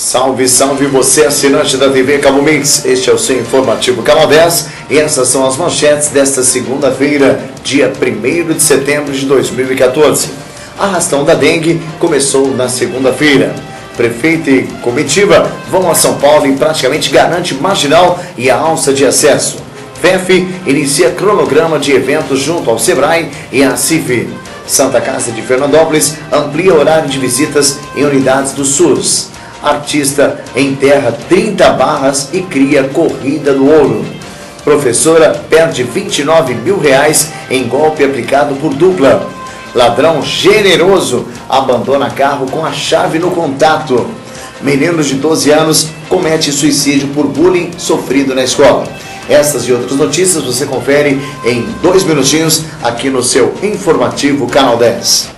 Salve, salve você, assinante da TV Cabo Mix. Este é o seu informativo Canal 10 e essas são as manchetes desta segunda-feira, dia 1º de setembro de 2014. A arrastão da dengue começou na segunda-feira. Prefeito e comitiva vão a São Paulo e praticamente garante marginal e a alça de acesso. FEF inicia cronograma de eventos junto ao Sebrae e à CIF. Santa Casa de Fernandópolis amplia horário de visitas em unidades do SUS. Artista enterra 30 barras e cria corrida do ouro. Professora perde R$29 mil em golpe aplicado por dupla. Ladrão generoso abandona carro com a chave no contato. Menino de 12 anos comete suicídio por bullying sofrido na escola. Essas e outras notícias você confere em 2 minutinhos aqui no seu informativo Canal 10.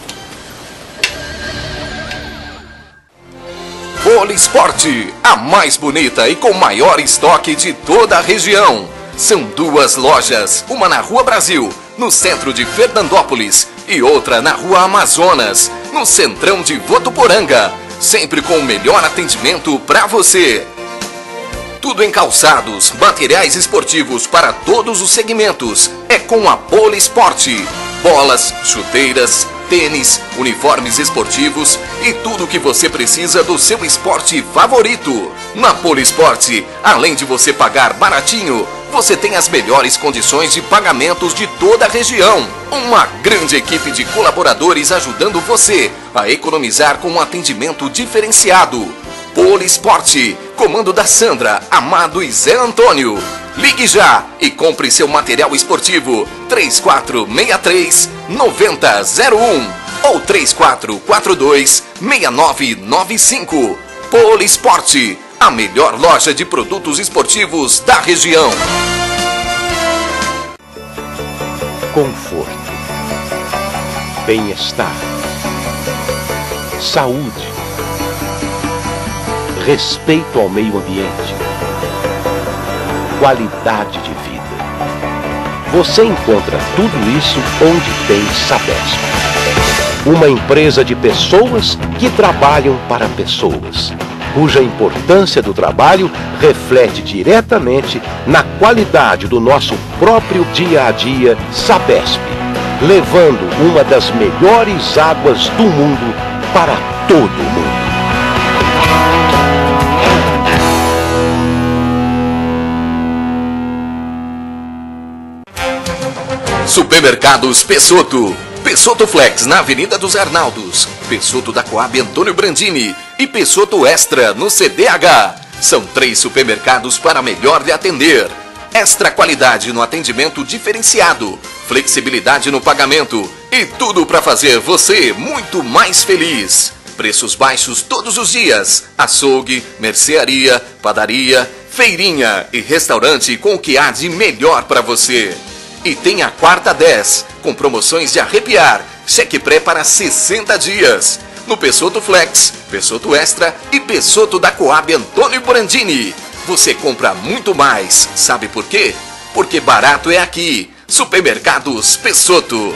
Polisporte, a mais bonita e com maior estoque de toda a região. São 2 lojas, uma na Rua Brasil, no centro de Fernandópolis, e outra na Rua Amazonas, no centrão de Votuporanga, sempre com o melhor atendimento para você. Tudo em calçados, materiais esportivos para todos os segmentos, é com a Polisporte. Bolas, chuteiras, tênis, uniformes esportivos e tudo o que você precisa do seu esporte favorito. Na Polisporte, além de você pagar baratinho, você tem as melhores condições de pagamentos de toda a região. Uma grande equipe de colaboradores ajudando você a economizar com um atendimento diferenciado. Polisporte, comando da Sandra, Amado e Zé Antônio. Ligue já e compre seu material esportivo 3463-9001 ou 3442-6995. Polisporte, a melhor loja de produtos esportivos da região. Conforto, bem-estar, saúde, respeito ao meio ambiente, qualidade de vida. Você encontra tudo isso onde tem Sabesp. Uma empresa de pessoas que trabalham para pessoas, cuja importância do trabalho reflete diretamente na qualidade do nosso próprio dia a dia. Sabesp, levando uma das melhores águas do mundo para todo mundo. Supermercados Pessotto. Pessotto Flex na Avenida dos Arnaldos. Pessotto da Coab Antônio Brandini. E Pessotto Extra no CDH. São 3 supermercados para melhor lhe atender. Extra qualidade no atendimento diferenciado. Flexibilidade no pagamento. E tudo para fazer você muito mais feliz. Preços baixos todos os dias. Açougue, mercearia, padaria, feirinha e restaurante com o que há de melhor para você. E tem a quarta 10, com promoções de arrepiar, cheque pré para 60 dias. No Pessotto Flex, Pessotto Extra e Pessotto da Coab Antônio Brandini. Você compra muito mais, sabe por quê? Porque barato é aqui. Supermercados Pessotto.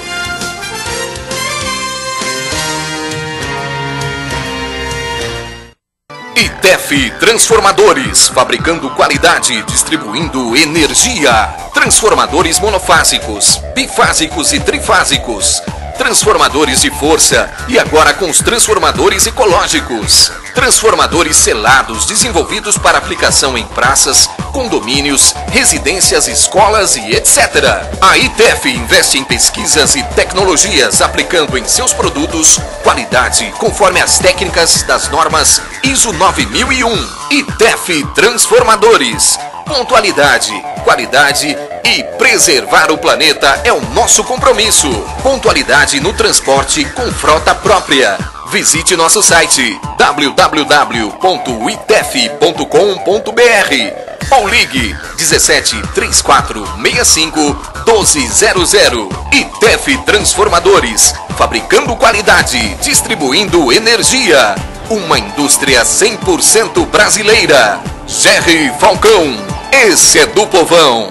ITEF Transformadores, fabricando qualidade, distribuindo energia. Transformadores monofásicos, bifásicos e trifásicos. Transformadores de força e agora com os transformadores ecológicos. Transformadores selados, desenvolvidos para aplicação em praças, condomínios, residências, escolas e etc. A ITEF investe em pesquisas e tecnologias, aplicando em seus produtos qualidade conforme as técnicas das normas ISO 9001. ITEF Transformadores. Pontualidade, qualidade e preservar o planeta é o nosso compromisso. Pontualidade no transporte com frota própria. Visite nosso site www.itef.com.br ou ligue 17 3465 1200. ITEF Transformadores, fabricando qualidade, distribuindo energia. Uma indústria 100% brasileira. Jerry Falcão, esse é do povão.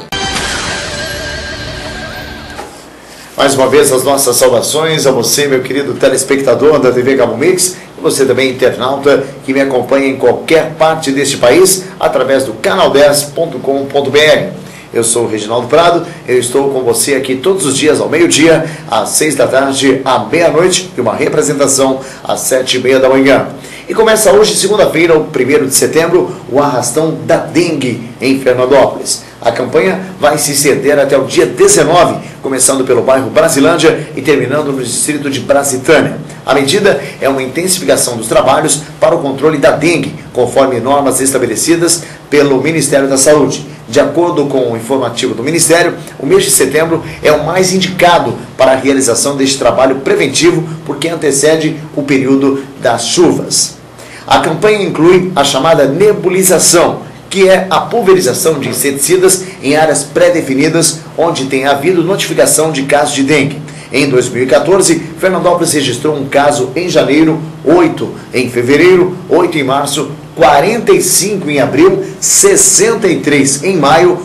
Mais uma vez as nossas saudações a você, meu querido telespectador da TV Cabo Mix. você também, internauta, que me acompanha em qualquer parte deste país, através do canal10.com.br. Eu sou o Reginaldo Prado, eu estou com você aqui todos os dias ao meio-dia, às 6 da tarde, à meia-noite, e uma representação às 7h30 da manhã. E começa hoje, segunda-feira, o 1º de setembro, o arrastão da dengue em Fernandópolis. A campanha vai se estender até o dia 19, começando pelo bairro Brasilândia e terminando no distrito de Brasitânia. A medida é uma intensificação dos trabalhos para o controle da dengue, conforme normas estabelecidas pelo Ministério da Saúde. De acordo com o informativo do Ministério, o mês de setembro é o mais indicado para a realização deste trabalho preventivo, porque antecede o período das chuvas. A campanha inclui a chamada nebulização, que é a pulverização de inseticidas em áreas pré-definidas onde tem havido notificação de casos de dengue. Em 2014, Fernandópolis registrou um caso em janeiro, 8 em fevereiro, 8 em março, 45 em abril, 63 em maio,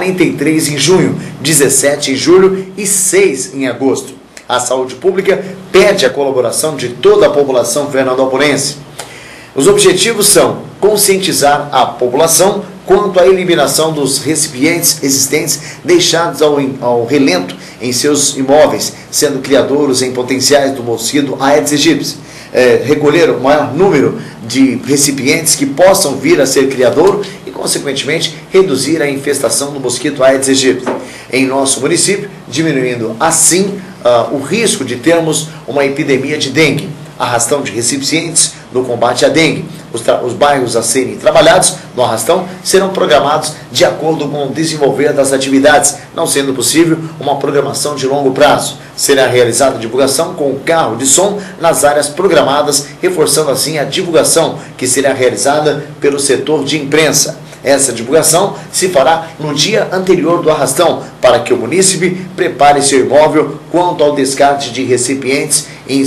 43 em junho, 17 em julho e 6 em agosto. A saúde pública pede a colaboração de toda a população fernandopolense. Os objetivos são conscientizar a população quanto à eliminação dos recipientes existentes deixados ao relento em seus imóveis, sendo criadouros em potenciais do mosquito Aedes aegypti. Recolher o maior número de recipientes que possam vir a ser criadouro e, consequentemente, reduzir a infestação do mosquito Aedes aegypti em nosso município, diminuindo assim o risco de termos uma epidemia de dengue. Arrastão de recipientes no combate à dengue. Os bairros a serem trabalhados no arrastão serão programados de acordo com o desenvolver das atividades, não sendo possível uma programação de longo prazo. Será realizada a divulgação com o carro de som nas áreas programadas, reforçando assim a divulgação que será realizada pelo setor de imprensa. Essa divulgação se fará no dia anterior do arrastão, para que o munícipe prepare seu imóvel quanto ao descarte de recipientes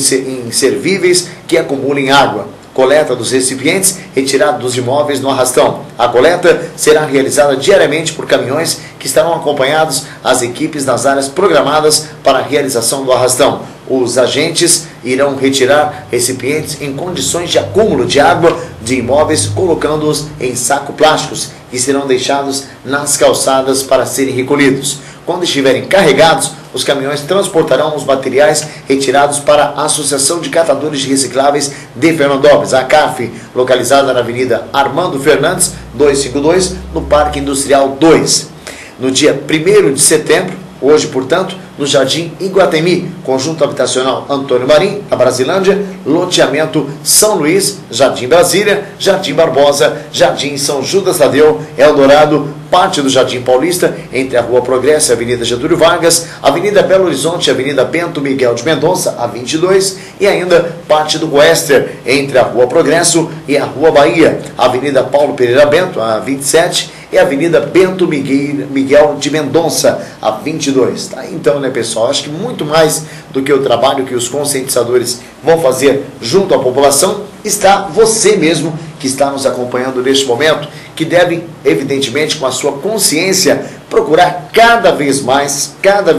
inservíveis que acumulem água. Coleta dos recipientes retirado dos imóveis no arrastão. A coleta será realizada diariamente por caminhões que estarão acompanhados às equipes nas áreas programadas para a realização do arrastão. Os agentes irão retirar recipientes em condições de acúmulo de água de imóveis, colocando-os em sacos plásticos que serão deixados nas calçadas para serem recolhidos. Quando estiverem carregados, os caminhões transportarão os materiais retirados para a Associação de Catadores de Recicláveis de Fernandópolis, a CARF, localizada na Avenida Armando Fernandes, 252, no Parque Industrial 2. No dia 1º de setembro, hoje, portanto, no Jardim Iguatemi, Conjunto Habitacional Antônio Marim, na Brasilândia, loteamento São Luís, Jardim Brasília, Jardim Barbosa, Jardim São Judas Tadeu, Eldorado, parte do Jardim Paulista, entre a Rua Progresso e a Avenida Getúlio Vargas, Avenida Belo Horizonte e a Avenida Bento Miguel de Mendonça, a 22, e ainda parte do Goester, entre a Rua Progresso e a Rua Bahia, a Avenida Paulo Pereira Bento, a 27, e a Avenida Bento Miguel de Mendonça, a 22. Tá? Então, né, pessoal, acho que muito mais do que o trabalho que os conscientizadores vão fazer junto à população, está você mesmo que está nos acompanhando neste momento, que deve, evidentemente, com a sua consciência, procurar cada vez mais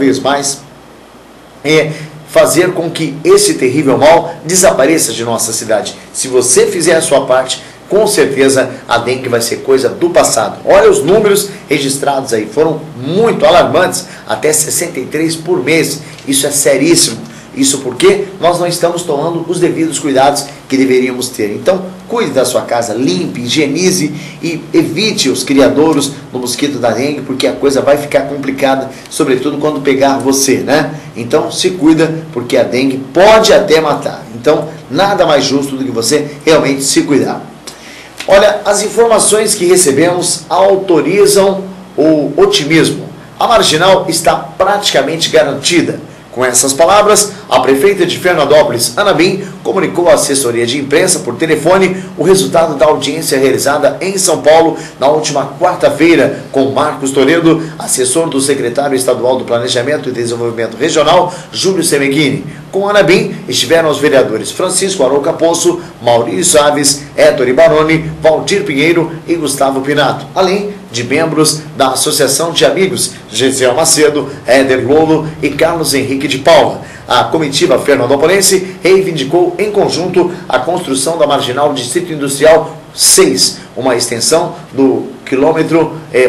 fazer com que esse terrível mal desapareça de nossa cidade. Se você fizer a sua parte, com certeza a dengue vai ser coisa do passado. Olha os números registrados aí, foram muito alarmantes, até 63 por mês. Isso é seríssimo. Isso porque nós não estamos tomando os devidos cuidados que deveríamos ter. Então, cuide da sua casa, limpe, higienize e evite os criadouros do mosquito da dengue, porque a coisa vai ficar complicada, sobretudo quando pegar você, né? Então, se cuida, porque a dengue pode até matar. Então, nada mais justo do que você realmente se cuidar. Olha, as informações que recebemos autorizam o otimismo. A marginal está praticamente garantida. Com essas palavras, a prefeita de Fernandópolis, Ana Bim, comunicou à assessoria de imprensa por telefone o resultado da audiência realizada em São Paulo na última quarta-feira com Marcos Toledo, assessor do secretário estadual do Planejamento e Desenvolvimento Regional, Júlio Semeghini. Com Ana Bim estiveram os vereadores Francisco Arouca Poço, Maurício Aves, Héctor Baroni, Valdir Pinheiro e Gustavo Pinato, além de membros da Associação de Amigos Gisele Macedo, Éder Lolo e Carlos Henrique de Paula. A comitiva fernandopolense reivindicou em conjunto a construção da Marginal Distrito Industrial 6, uma extensão do quilômetro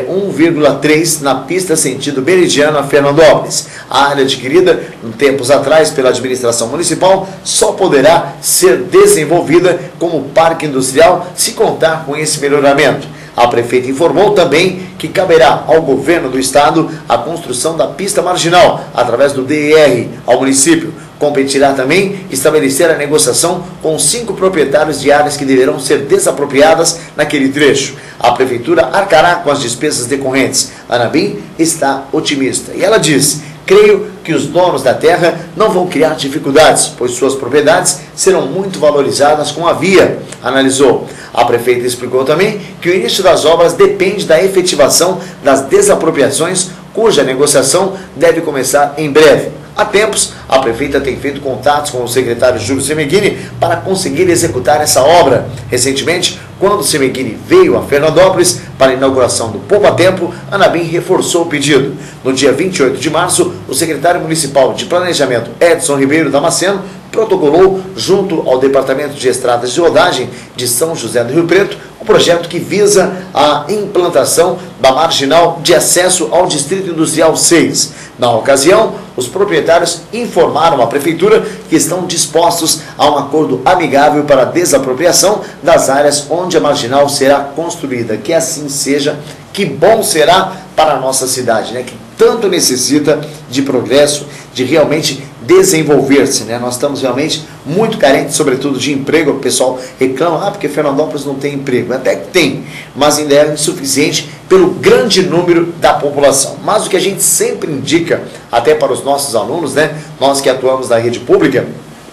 1,3 na pista sentido Meridiano a Fernandópolis. A área adquirida tempos atrás pela administração municipal só poderá ser desenvolvida como parque industrial se contar com esse melhoramento. A prefeita informou também que caberá ao governo do estado a construção da pista marginal através do DER ao município. Competirá também estabelecer a negociação com 5 proprietários de áreas que deverão ser desapropriadas naquele trecho. A prefeitura arcará com as despesas decorrentes. A Anabim está otimista e ela diz: creio que os donos da terra não vão criar dificuldades, pois suas propriedades serão muito valorizadas com a via, analisou. A prefeita explicou também que o início das obras depende da efetivação das desapropriações, cuja negociação deve começar em breve. Há tempos, a prefeita tem feito contatos com o secretário Júlio Semeghini para conseguir executar essa obra. Recentemente, quando Semeghini veio a Fernandópolis para a inauguração do Poupa Tempo, a Anabim reforçou o pedido. No dia 28 de março, o secretário municipal de Planejamento, Edson Ribeiro Damasceno, protocolou, junto ao Departamento de Estradas de Rodagem de São José do Rio Preto, um projeto que visa a implantação da marginal de acesso ao Distrito Industrial 6. Na ocasião, os proprietários informaram à prefeitura que estão dispostos a um acordo amigável para a desapropriação das áreas onde a marginal será construída. Que assim seja, que bom será para a nossa cidade, né? Que tanto necessita de progresso, de realmente desenvolver-se, né? Nós estamos realmente muito carentes, sobretudo de emprego. O pessoal reclama, porque Fernandópolis não tem emprego. Até que tem, mas ainda é insuficiente pelo grande número da população. Mas o que a gente sempre indica, até para os nossos alunos, né? Nós que atuamos na rede pública,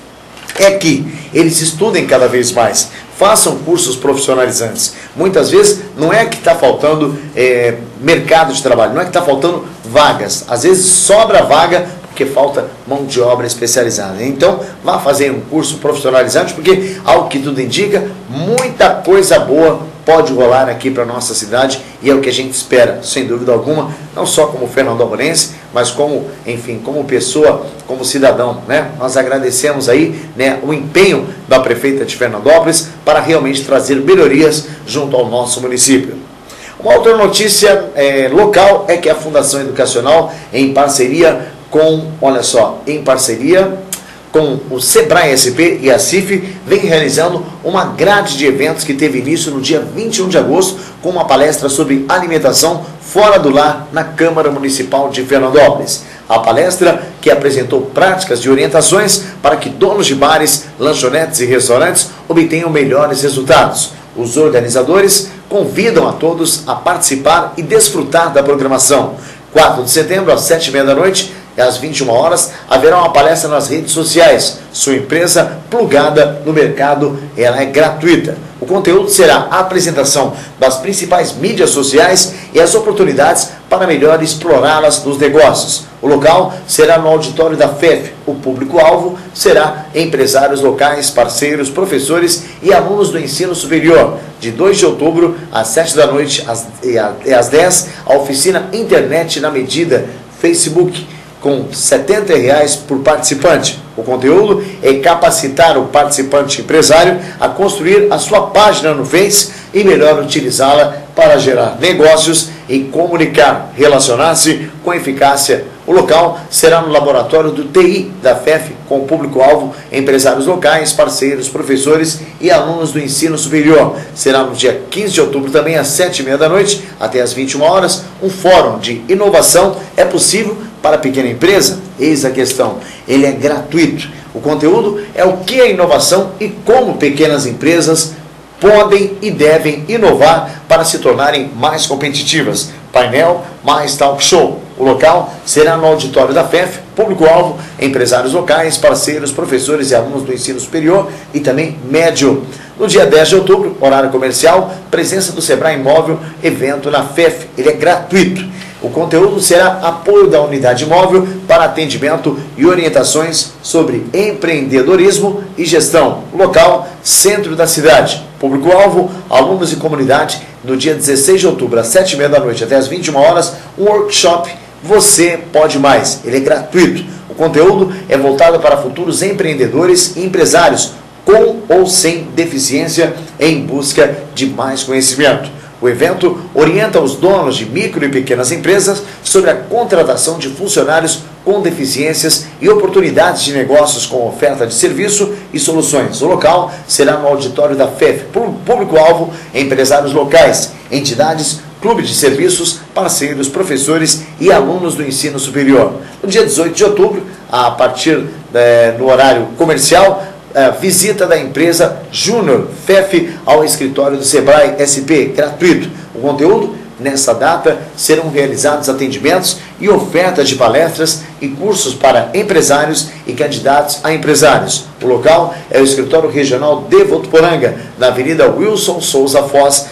é que eles estudem cada vez mais, façam cursos profissionalizantes. Muitas vezes não é que está faltando mercado de trabalho, não é que está faltando vagas. Às vezes sobra vaga porque falta mão de obra especializada. Então, vá fazer um curso profissionalizante, porque, ao que tudo indica, muita coisa boa pode rolar aqui para a nossa cidade, e é o que a gente espera, sem dúvida alguma, não só como fernandópolense, mas como, enfim, como pessoa, como cidadão, né? Nós agradecemos aí, né, o empenho da prefeita de Fernandópolis para realmente trazer melhorias junto ao nosso município. Uma outra notícia local é que a Fundação Educacional, em parceria com, olha só, em parceria com o Sebrae SP e a CIF, vem realizando uma grade de eventos que teve início no dia 21 de agosto, com uma palestra sobre alimentação fora do lar na Câmara Municipal de Fernandópolis. A palestra, que apresentou práticas de orientações para que donos de bares, lanchonetes e restaurantes obtenham melhores resultados. Os organizadores convidam a todos a participar e desfrutar da programação. 4 de setembro, às 7h30 da noite, às 21 horas, haverá uma palestra nas redes sociais. Sua empresa plugada no mercado, ela é gratuita. O conteúdo será a apresentação das principais mídias sociais e as oportunidades para melhor explorá-las nos negócios. O local será no auditório da FEF. O público-alvo será empresários locais, parceiros, professores e alunos do ensino superior. De 2 de outubro, às 7 da noite e às 10, a oficina Internet na Medida, Facebook, com R$ 70 por participante. O conteúdo é capacitar o participante empresário a construir a sua página no Face e melhor utilizá-la para gerar negócios e comunicar, relacionar-se com eficácia. O local será no laboratório do TI da FEF, com o público-alvo empresários locais, parceiros, professores e alunos do ensino superior. Será no dia 15 de outubro, também às 7h30 da noite, até às 21 horas, um fórum de inovação. É possível para a pequena empresa? Eis a questão. Ele é gratuito. O conteúdo é o que é inovação e como pequenas empresas podem e devem inovar para se tornarem mais competitivas. Painel mais talk show. O local será no auditório da FEF, público-alvo, empresários locais, parceiros, professores e alunos do ensino superior e também médio. No dia 10 de outubro, horário comercial, presença do Sebrae Móvel, evento na FEF. Ele é gratuito. O conteúdo será apoio da unidade móvel para atendimento e orientações sobre empreendedorismo e gestão. Local, centro da cidade. Público-alvo, alunos e comunidade, no dia 16 de outubro, às 7h30 da noite até às 21 horas, um workshop Você Pode Mais. Ele é gratuito. O conteúdo é voltado para futuros empreendedores e empresários com ou sem deficiência em busca de mais conhecimento. O evento orienta os donos de micro e pequenas empresas sobre a contratação de funcionários com deficiências e oportunidades de negócios com oferta de serviço e soluções. O local será no auditório da FEF. Público-alvo, empresários locais, entidades, clube de serviços, parceiros, professores e alunos do ensino superior. No dia 18 de outubro, a partir no horário comercial, visita da empresa Júnior FEF ao escritório do Sebrae SP, gratuito. O conteúdo, nessa data, serão realizados atendimentos e ofertas de palestras e cursos para empresários e candidatos a empresários. O local é o escritório regional de Votuporanga, na Avenida Wilson Souza Foz,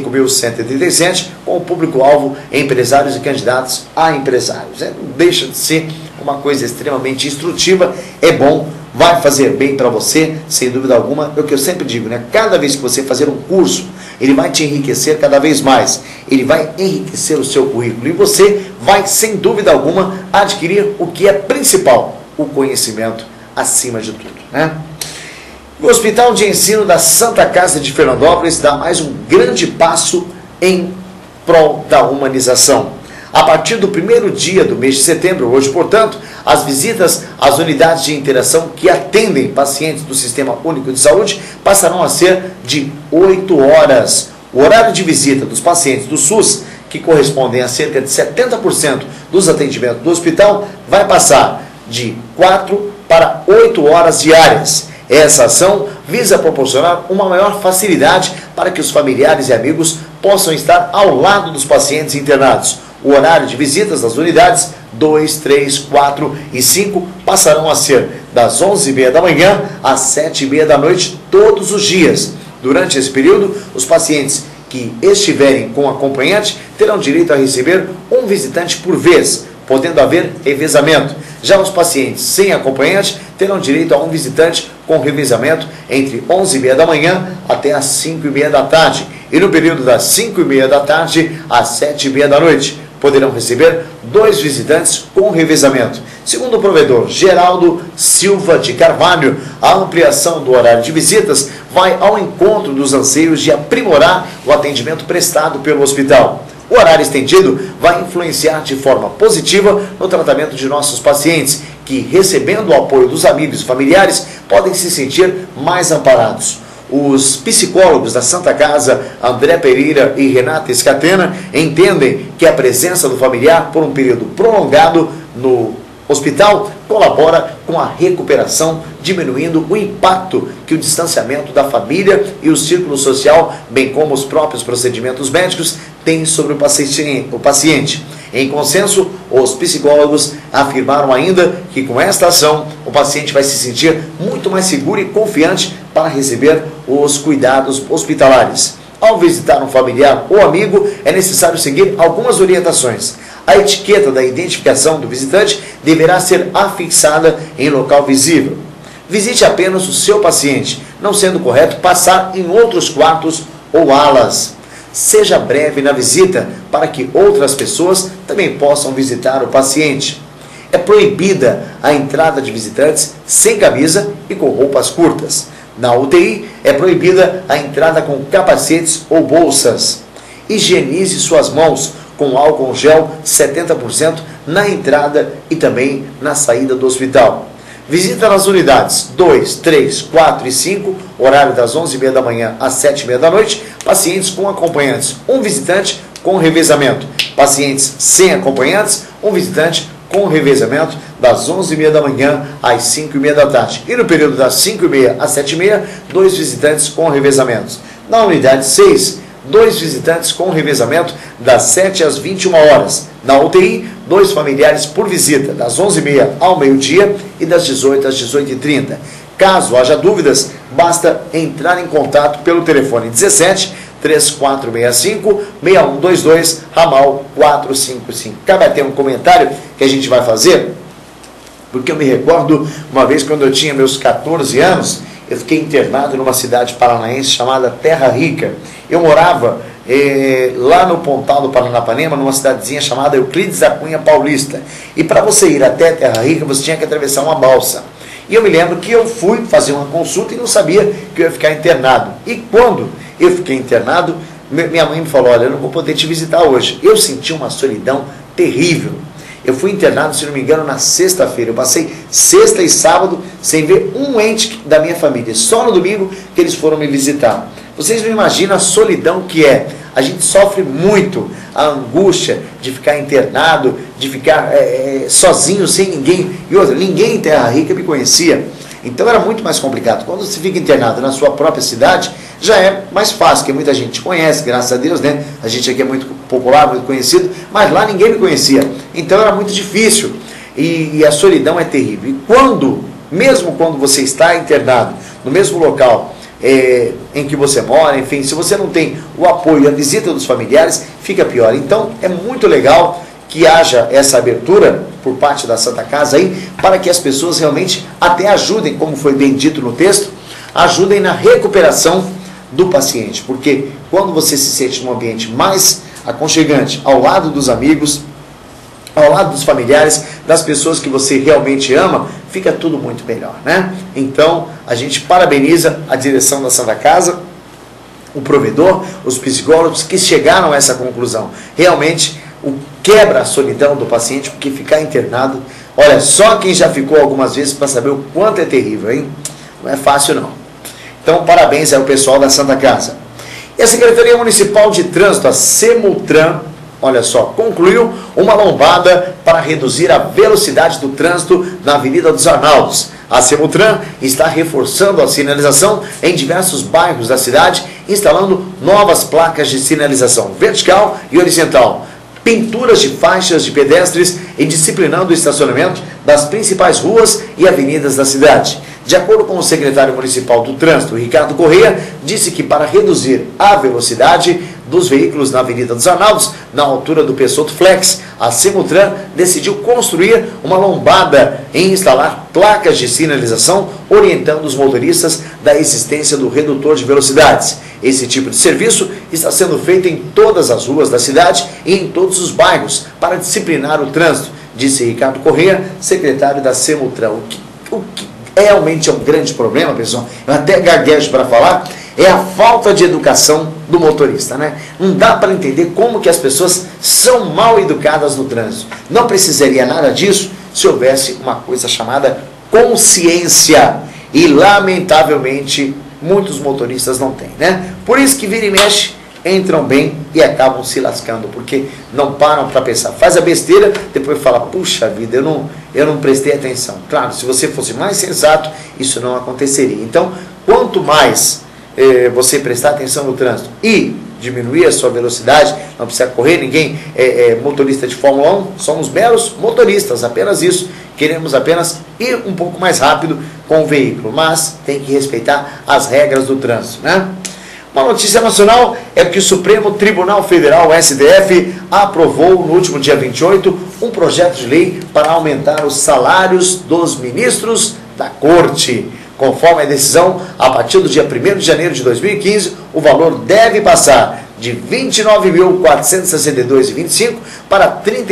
5.137, com o público-alvo empresários e candidatos a empresários. Não deixa de ser uma coisa extremamente instrutiva, é bom, vai fazer bem para você, sem dúvida alguma. É o que eu sempre digo, né? Cada vez que você fazer um curso, ele vai te enriquecer cada vez mais. Ele vai enriquecer o seu currículo. E você vai, sem dúvida alguma, adquirir o que é principal, o conhecimento acima de tudo, né? O Hospital de Ensino da Santa Casa de Fernandópolis dá mais um grande passo em prol da humanização. A partir do primeiro dia do mês de setembro, hoje, portanto, as visitas às unidades de interação que atendem pacientes do Sistema Único de Saúde passarão a ser de 8 horas. O horário de visita dos pacientes do SUS, que correspondem a cerca de 70% dos atendimentos do hospital, vai passar de 4 para 8 horas diárias. Essa ação visa proporcionar uma maior facilidade para que os familiares e amigos possam estar ao lado dos pacientes internados. O horário de visitas das unidades 2, 3, 4 e 5 passarão a ser das 11h30 da manhã às 7h30 da noite todos os dias. Durante esse período, os pacientes que estiverem com acompanhante terão direito a receber um visitante por vez, podendo haver revezamento. Já os pacientes sem acompanhante terão direito a um visitante com revezamento entre 11h30 da manhã até às 5h30 da tarde. E no período das 5h30 da tarde às 7h30 da noite, poderão receber 2 visitantes com revezamento. Segundo o provedor Geraldo Silva de Carvalho, a ampliação do horário de visitas vai ao encontro dos anseios de aprimorar o atendimento prestado pelo hospital. O horário estendido vai influenciar de forma positiva no tratamento de nossos pacientes, que, recebendo o apoio dos amigos e familiares, podem se sentir mais amparados. Os psicólogos da Santa Casa, André Pereira e Renata Escatena, entendem que a presença do familiar por um período prolongado no hospital colabora com a recuperação, diminuindo o impacto que o distanciamento da família e o círculo social, bem como os próprios procedimentos médicos, têm sobre o paciente. Em consenso, os psicólogos afirmaram ainda que com esta ação o paciente vai se sentir muito mais seguro e confiante para receber os cuidados hospitalares. Ao visitar um familiar ou amigo, é necessário seguir algumas orientações. A etiqueta da identificação do visitante deverá ser afixada em local visível. Visite apenas o seu paciente, não sendo correto passar em outros quartos ou alas. Seja breve na visita para que outras pessoas também possam visitar o paciente. É proibida a entrada de visitantes sem camisa e com roupas curtas. Na UTI, é proibida a entrada com capacetes ou bolsas. Higienize suas mãos com álcool gel 70% na entrada e também na saída do hospital. Visita nas unidades 2, 3, 4 e 5, horário das 11h30 da manhã às 7h30 da noite, pacientes com acompanhantes, um visitante com revezamento. Pacientes sem acompanhantes, um visitante com revezamento das 11h30 da manhã às 5h30 da tarde. E no período das 5h30 às 7h30, 2 visitantes com revezamentos. Na unidade 6, 2 visitantes com revezamento das 7 às 21 horas. Na UTI, 2 familiares por visita, das 11h30 ao meio-dia e das 18 às 18h30. Caso haja dúvidas, basta entrar em contato pelo telefone 17 3465 6122, ramal 455. Cabe até um comentário que a gente vai fazer, porque eu me recordo uma vez quando eu tinha meus 14 anos, eu fiquei internado numa cidade paranaense chamada Terra Rica. Eu morava lá no Pontal do Paranapanema, numa cidadezinha chamada Euclides da Cunha Paulista. E para você ir até Terra Rica, você tinha que atravessar uma balsa. E eu me lembro que eu fui fazer uma consulta e não sabia que eu ia ficar internado. E quando eu fiquei internado, minha mãe me falou, olha, eu não vou poder te visitar hoje. Eu senti uma solidão terrível. Eu fui internado, se não me engano, na sexta-feira. Eu passei sexta e sábado sem ver um ente da minha família. Só no domingo que eles foram me visitar. Vocês não imaginam a solidão que é. A gente sofre muito a angústia de ficar internado, de ficar sozinho, sem ninguém. E outra, ninguém em Terra Rica me conhecia. Então era muito mais complicado. Quando você fica internado na sua própria cidade, já é mais fácil, porque muita gente conhece, graças a Deus, né? A gente aqui é muito popular, muito conhecido, mas lá ninguém me conhecia. Então era muito difícil. E a solidão é terrível. E mesmo quando você está internado no mesmo local em que você mora, enfim, se você não tem o apoio e a visita dos familiares, fica pior. Então é muito legal que haja essa abertura por parte da Santa Casa aí, para que as pessoas realmente até ajudem, como foi bem dito no texto, ajudem na recuperação do paciente, porque quando você se sente num ambiente mais aconchegante, ao lado dos amigos, ao lado dos familiares, das pessoas que você realmente ama, fica tudo muito melhor, né? Então, a gente parabeniza a direção da Santa Casa, o provedor, os psicólogos que chegaram a essa conclusão. Realmente, quebra a solidão do paciente, porque ficar internado, olha, só quem já ficou algumas vezes para saber o quanto é terrível, hein? Não é fácil não. Então, parabéns ao pessoal da Santa Casa. E a Secretaria Municipal de Trânsito, a Semutran, olha só, concluiu uma lombada para reduzir a velocidade do trânsito na Avenida dos Arnaldos. A Semutran está reforçando a sinalização em diversos bairros da cidade, instalando novas placas de sinalização vertical e horizontal, pinturas de faixas de pedestres e disciplinando o estacionamento das principais ruas e avenidas da cidade. De acordo com o secretário municipal do Trânsito, Ricardo Corrêa, disse que para reduzir a velocidade dos veículos na Avenida dos Arnaldos, na altura do Peixoto Flex, a Semutran decidiu construir uma lombada e instalar placas de sinalização orientando os motoristas da existência do redutor de velocidades. Esse tipo de serviço está sendo feito em todas as ruas da cidade e em todos os bairros para disciplinar o trânsito, disse Ricardo Corrêa, secretário da Semutran. O que realmente é um grande problema, pessoal, eu até gaguejo para falar, é a falta de educação do motorista, né? Não dá para entender como que as pessoas são mal educadas no trânsito. Não precisaria nada disso se houvesse uma coisa chamada consciência. E, lamentavelmente, muitos motoristas não têm, né? Por isso que vira e mexe, entram bem e acabam se lascando, porque não param para pensar. Faz a besteira, depois fala, puxa vida, eu não prestei atenção. Claro, se você fosse mais sensato, isso não aconteceria. Então, quanto mais você prestar atenção no trânsito e diminuir a sua velocidade, não precisa correr, ninguém é motorista de Fórmula 1, somos meros motoristas, apenas isso, queremos apenas ir um pouco mais rápido com o veículo, mas tem que respeitar as regras do trânsito, né? Uma notícia nacional é que o Supremo Tribunal Federal, o STF, aprovou no último dia 28 um projeto de lei para aumentar os salários dos ministros da Corte. Conforme a decisão, a partir do dia 1º de janeiro de 2015, o valor deve passar de R$ 29.462,25 para R$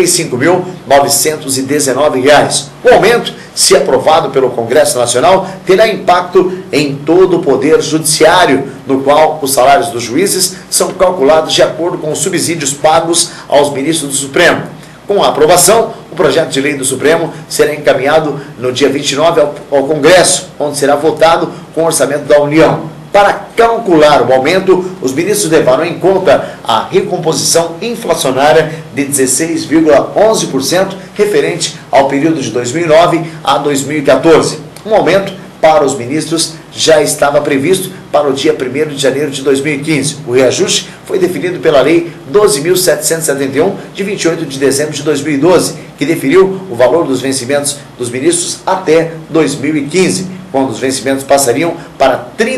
35.919. O aumento, se aprovado pelo Congresso Nacional, terá impacto em todo o Poder Judiciário, no qual os salários dos juízes são calculados de acordo com os subsídios pagos aos ministros do Supremo. Com a aprovação, o projeto de lei do Supremo será encaminhado no dia 29 ao Congresso, onde será votado com o orçamento da União. Para calcular o aumento, os ministros levaram em conta a recomposição inflacionária de 16,11% referente ao período de 2009 a 2014. Um aumento para os ministros já estava previsto para o dia 1º de janeiro de 2015. O reajuste foi definido pela Lei 12.771, de 28 de dezembro de 2012, que definiu o valor dos vencimentos dos ministros até 2015, quando os vencimentos passariam para R$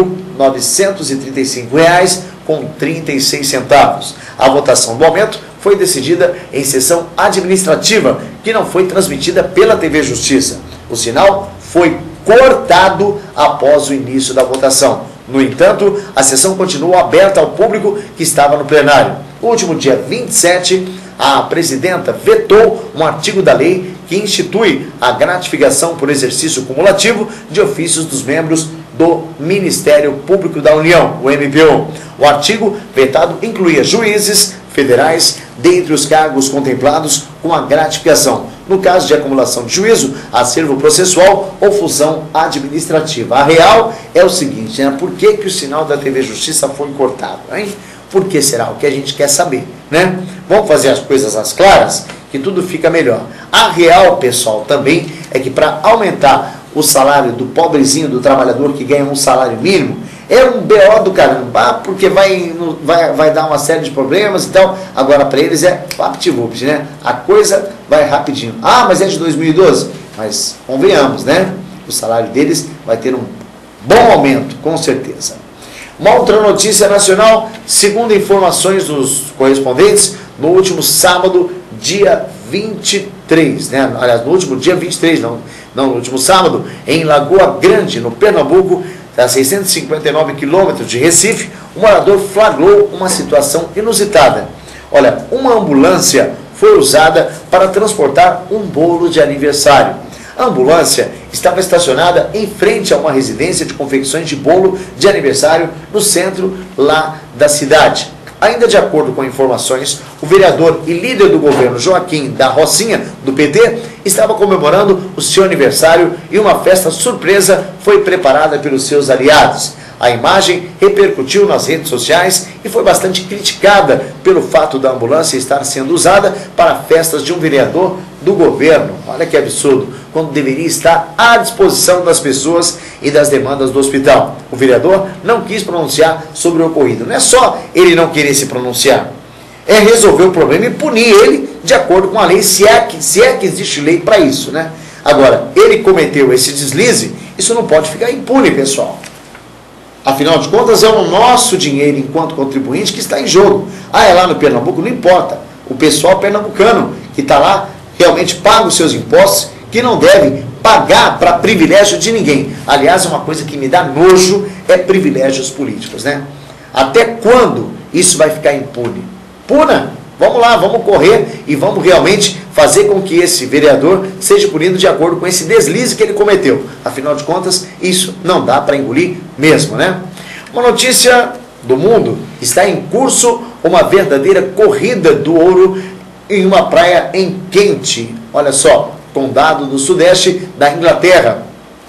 30.935,36. A votação do aumento foi decidida em sessão administrativa, que não foi transmitida pela TV Justiça. O sinal foi cortado após o início da votação. No entanto, a sessão continuou aberta ao público que estava no plenário. No último dia 27, a presidenta vetou um artigo da lei que institui a gratificação por exercício cumulativo de ofícios dos membros do Ministério Público da União, o MPU. O artigo vetado incluía juízes federais dentre os cargos contemplados com a gratificação, no caso de acumulação de juízo, acervo processual ou fusão administrativa. A real é o seguinte, né? Por que o sinal da TV Justiça foi cortado, hein? Por que será? O que a gente quer saber, né? Vamos fazer as coisas às claras, que tudo fica melhor. A real, pessoal, também é que para aumentar o salário do pobrezinho, do trabalhador que ganha um salário mínimo, é um BO do caramba, porque vai dar uma série de problemas e tal. Agora, para eles é vapt-vupt, né? A coisa vai rapidinho. Ah, mas é de 2012? Mas convenhamos, né? O salário deles vai ter um bom aumento, com certeza. Uma outra notícia nacional, segundo informações dos correspondentes, no último sábado, dia 23, né? Aliás, no último dia 23, não, no último sábado, em Lagoa Grande, no Pernambuco, a 659 quilômetros de Recife, o morador flagrou uma situação inusitada. Olha, uma ambulância foi usada para transportar um bolo de aniversário. A ambulância estava estacionada em frente a uma residência de confecções de bolo de aniversário no centro lá da cidade. Ainda de acordo com informações, o vereador e líder do governo Joaquim da Rocinha, do PT, estava comemorando o seu aniversário e uma festa surpresa foi preparada pelos seus aliados. A imagem repercutiu nas redes sociais e foi bastante criticada pelo fato da ambulância estar sendo usada para festas de um vereador do governo. Olha que absurdo, quando deveria estar à disposição das pessoas e das demandas do hospital. O vereador não quis pronunciar sobre o ocorrido. Não é só ele não querer se pronunciar, é resolver o problema e punir ele de acordo com a lei, se é que existe lei para isso, né? Agora, ele cometeu esse deslize, isso não pode ficar impune, pessoal. Afinal de contas, é o nosso dinheiro enquanto contribuinte que está em jogo. Ah, é lá no Pernambuco? Não importa. O pessoal pernambucano que está lá realmente paga os seus impostos, que não deve pagar para privilégio de ninguém. Aliás, uma coisa que me dá nojo é privilégios políticos, né? Até quando isso vai ficar impune? Puna! Vamos lá, vamos correr e vamos realmente fazer com que esse vereador seja punido de acordo com esse deslize que ele cometeu. Afinal de contas, isso não dá para engolir mesmo, né? Uma notícia do mundo: está em curso uma verdadeira corrida do ouro em uma praia em Kent. Olha só, condado do sudeste da Inglaterra,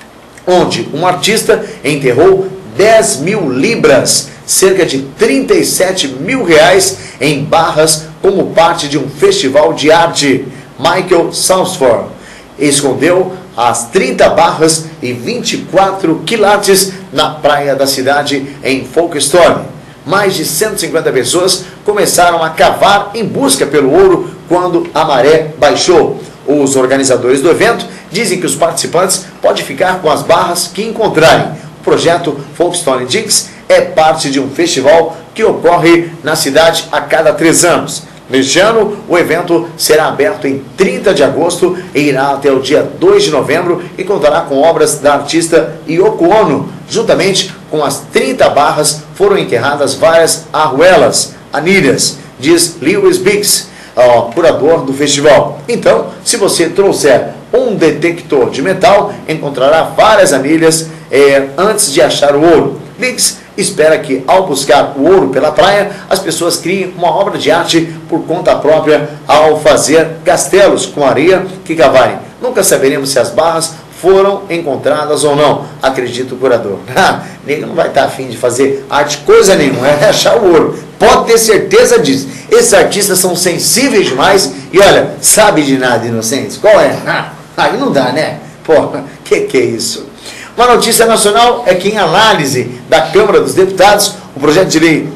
onde um artista enterrou 10 mil libras, cerca de 37 mil reais, em barras como parte de um festival de arte. Michael Salsford escondeu as 30 barras e 24 quilates na praia da cidade em Folkestone. Mais de 150 pessoas começaram a cavar em busca pelo ouro quando a maré baixou. Os organizadores do evento dizem que os participantes podem ficar com as barras que encontrarem. O projeto Folkestone Digs é parte de um festival que ocorre na cidade a cada 3 anos. Neste ano, o evento será aberto em 30 de agosto e irá até o dia 2 de novembro e contará com obras da artista Yoko Ono. Juntamente com as 30 barras foram enterradas várias arruelas, anilhas, diz Lewis Biggs, curador do festival. Então, se você trouxer um detector de metal, encontrará várias anilhas antes de achar o ouro. Biggs espera que, ao buscar o ouro pela praia, as pessoas criem uma obra de arte por conta própria ao fazer castelos com areia que cavarem. Nunca saberemos se as barras foram encontradas ou não, acredita o curador. Nego não vai estar afim de fazer arte coisa nenhuma, é achar o ouro. Pode ter certeza disso. Esses artistas são sensíveis demais e, olha, sabe de nada, inocentes. Qual é? Aí não dá, né? Pô, que é isso? Uma notícia nacional é que, em análise da Câmara dos Deputados, o projeto de lei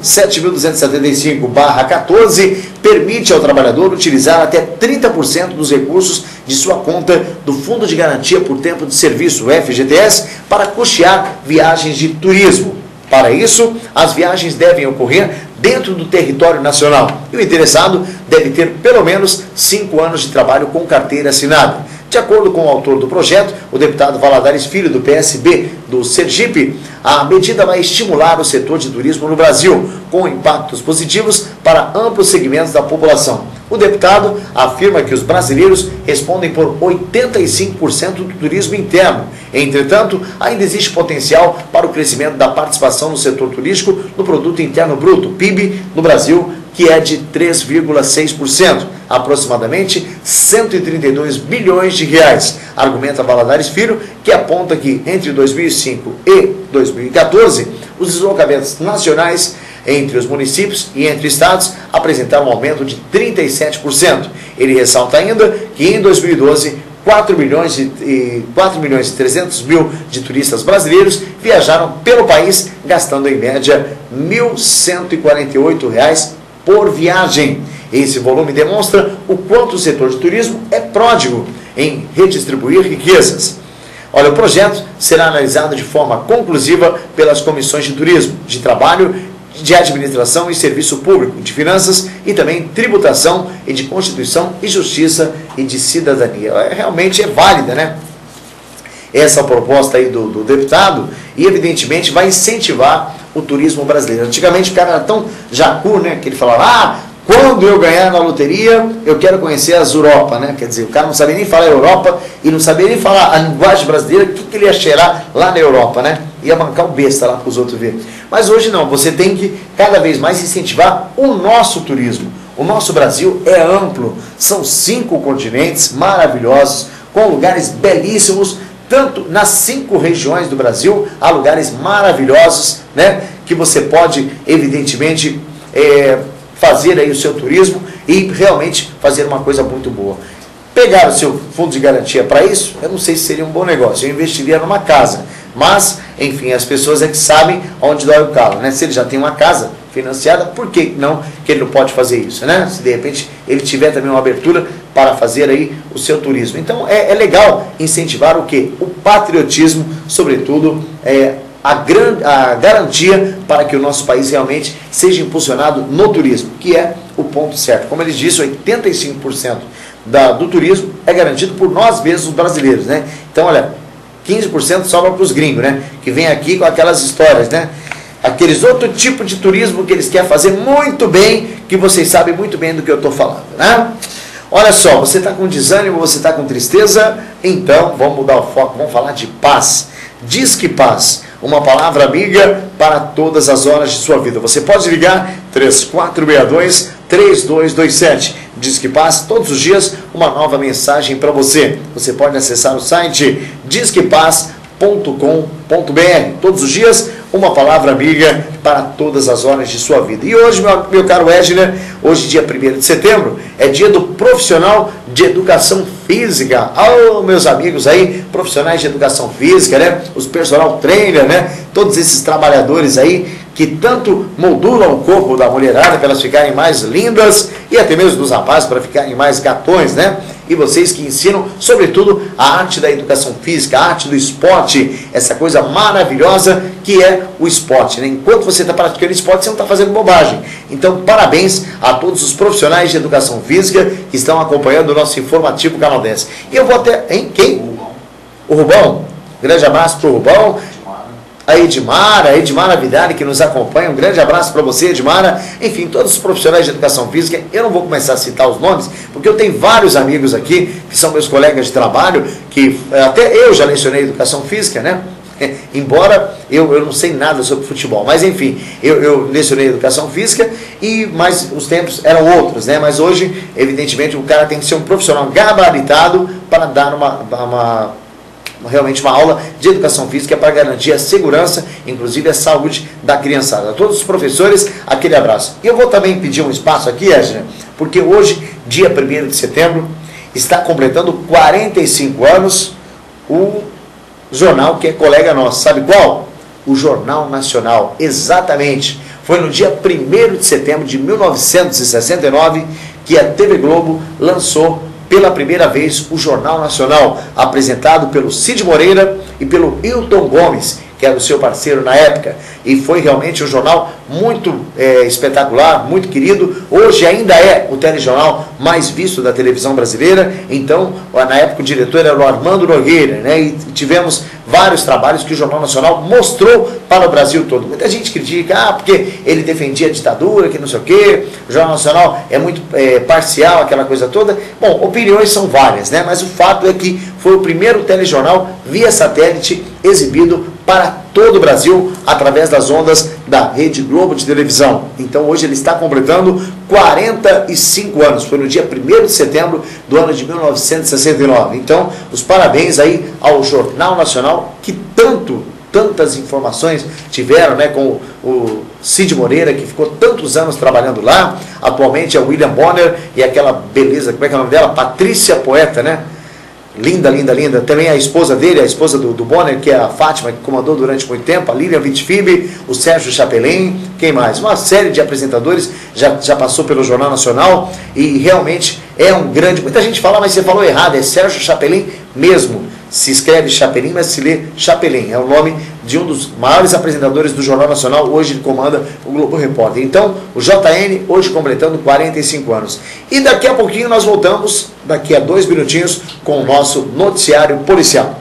7.275/14 permite ao trabalhador utilizar até 30% dos recursos de sua conta do Fundo de Garantia por Tempo de Serviço, o FGTS, para custear viagens de turismo. Para isso, as viagens devem ocorrer dentro do território nacional e o interessado deve ter pelo menos 5 anos de trabalho com carteira assinada. De acordo com o autor do projeto, o deputado Valadares Filho, do PSB do Sergipe, a medida vai estimular o setor de turismo no Brasil, com impactos positivos para amplos segmentos da população. O deputado afirma que os brasileiros respondem por 85% do turismo interno. Entretanto, ainda existe potencial para o crescimento da participação no setor turístico no Produto Interno Bruto, PIB, no Brasil, que é de 3,6%, aproximadamente 132 bilhões de reais. Argumenta Valadares Filho, que aponta que entre 2005 e 2014, os deslocamentos nacionais entre os municípios e entre estados apresentaram um aumento de 37%. Ele ressalta ainda que em 2012, 4 milhões e 300 mil de turistas brasileiros viajaram pelo país, gastando em média R$ 1.148 por viagem. Esse volume demonstra o quanto o setor de turismo é pródigo em redistribuir riquezas. Olha, o projeto será analisado de forma conclusiva pelas comissões de turismo, de trabalho, de administração e serviço público, de finanças e também tributação e de Constituição e Justiça e de cidadania. Realmente é válida, né? Essa proposta aí do deputado e evidentemente vai incentivar o turismo brasileiro. Antigamente o cara era tão jacu, né, que ele falava, quando eu ganhar na loteria, eu quero conhecer as Europa, né? Quer dizer, o cara não sabia nem falar Europa e não sabia nem falar a linguagem brasileira, o que ele ia cheirar lá na Europa, né? Ia bancar o besta lá para os outros verem. Mas hoje não, você tem que cada vez mais incentivar o nosso turismo. O nosso Brasil é amplo, são 5 continentes maravilhosos, com lugares belíssimos, tanto nas 5 regiões do Brasil, há lugares maravilhosos, né? Que você pode, evidentemente, fazer aí o seu turismo e realmente fazer uma coisa muito boa. Pegar o seu fundo de garantia para isso, eu não sei se seria um bom negócio, eu investiria numa casa, mas, enfim, as pessoas é que sabem onde dói o calo, né? Se ele já tem uma casa financiada, por que não que ele não pode fazer isso, né? Se de repente ele tiver também uma abertura para fazer aí o seu turismo. Então é legal incentivar o quê? O patriotismo, sobretudo, a garantia para que o nosso país realmente seja impulsionado no turismo, que é o ponto certo. Como ele disse, 85% do turismo é garantido por nós mesmos, os brasileiros, né? Então, olha, 15% sobra para os gringos, né? Que vem aqui com aquelas histórias, né? Aqueles outro tipo de turismo que eles querem fazer muito bem, que vocês sabem muito bem do que eu estou falando, né? Olha só, você está com desânimo, você está com tristeza? Então, vamos mudar o foco, vamos falar de paz. Disque Paz, uma palavra amiga para todas as horas de sua vida. Você pode ligar 3462-3227. Disque Paz, todos os dias uma nova mensagem para você. Você pode acessar o site disquepaz.com.br. Todos os dias uma palavra amiga para todas as horas de sua vida. E hoje, meu caro Edner, hoje dia 1º de setembro, é dia do profissional de educação física. Meus amigos aí, profissionais de educação física, né? Os personal trainer, né? Todos esses trabalhadores aí que tanto moldulam o corpo da mulherada para elas ficarem mais lindas e até mesmo dos rapazes para ficarem mais gatões, né? E vocês que ensinam, sobretudo, a arte da educação física, a arte do esporte, essa coisa maravilhosa que é o esporte, né? Enquanto você está praticando esporte, você não está fazendo bobagem. Então, parabéns a todos os profissionais de educação física que estão acompanhando o nosso informativo Canal 10. E eu vou até... Hein? Quem? O Rubão. Grande abraço para o Rubão. A Edmara Vidali, que nos acompanha, um grande abraço para você, Edmara. Enfim, todos os profissionais de educação física, eu não vou começar a citar os nomes, porque eu tenho vários amigos aqui, que são meus colegas de trabalho, que até eu já lecionei educação física, né? Embora eu não sei nada sobre futebol, mas enfim, eu lecionei educação física, mas os tempos eram outros, né? Mas hoje, evidentemente, o cara tem que ser um profissional gabaritado para dar realmente uma aula de educação física para garantir a segurança, inclusive a saúde da criançada. A todos os professores, aquele abraço. E eu vou também pedir um espaço aqui, Edna, porque hoje, dia 1º de setembro, está completando 45 anos o jornal que é colega nosso. Sabe qual? O Jornal Nacional. Exatamente. Foi no dia 1º de setembro de 1969 que a TV Globo lançou pela primeira vez o Jornal Nacional, apresentado pelo Cid Moreira e pelo Hilton Gomes, que era o seu parceiro na época, e foi realmente um jornal muito espetacular, muito querido. Hoje ainda é o telejornal mais visto da televisão brasileira. Então, na época o diretor era o Armando Nogueira, né? E tivemos vários trabalhos que o Jornal Nacional mostrou para o Brasil todo. Muita gente critica, porque ele defendia a ditadura, que não sei o quê, o Jornal Nacional é muito parcial, aquela coisa toda. Bom, opiniões são várias, né? Mas o fato é que foi o primeiro telejornal via satélite exibido para todo o Brasil através das ondas da Rede Globo de televisão. Então hoje ele está completando 45 anos, foi no dia 1º de setembro do ano de 1969. Então os parabéns aí ao Jornal Nacional, que tantas informações tiveram, né, com o Cid Moreira, que ficou tantos anos trabalhando lá. Atualmente é o William Bonner e aquela beleza, como é que é o nome dela? Patrícia Poeta, né? Linda, linda, linda. Também a esposa dele, a esposa do Bonner, que é a Fátima, que comandou durante muito tempo, a Lilian Vitfib, o Sérgio Chapelin, quem mais? Uma série de apresentadores já passou pelo Jornal Nacional e realmente é um grande... Muita gente fala, mas você falou errado, é Sérgio Chapelin mesmo. Se escreve Chapelin, mas se lê Chapelin. É o nome de um dos maiores apresentadores do Jornal Nacional. Hoje ele comanda o Globo Repórter. Então, o JN, hoje completando 45 anos. E daqui a pouquinho nós voltamos, daqui a 2 minutinhos, com o nosso noticiário policial.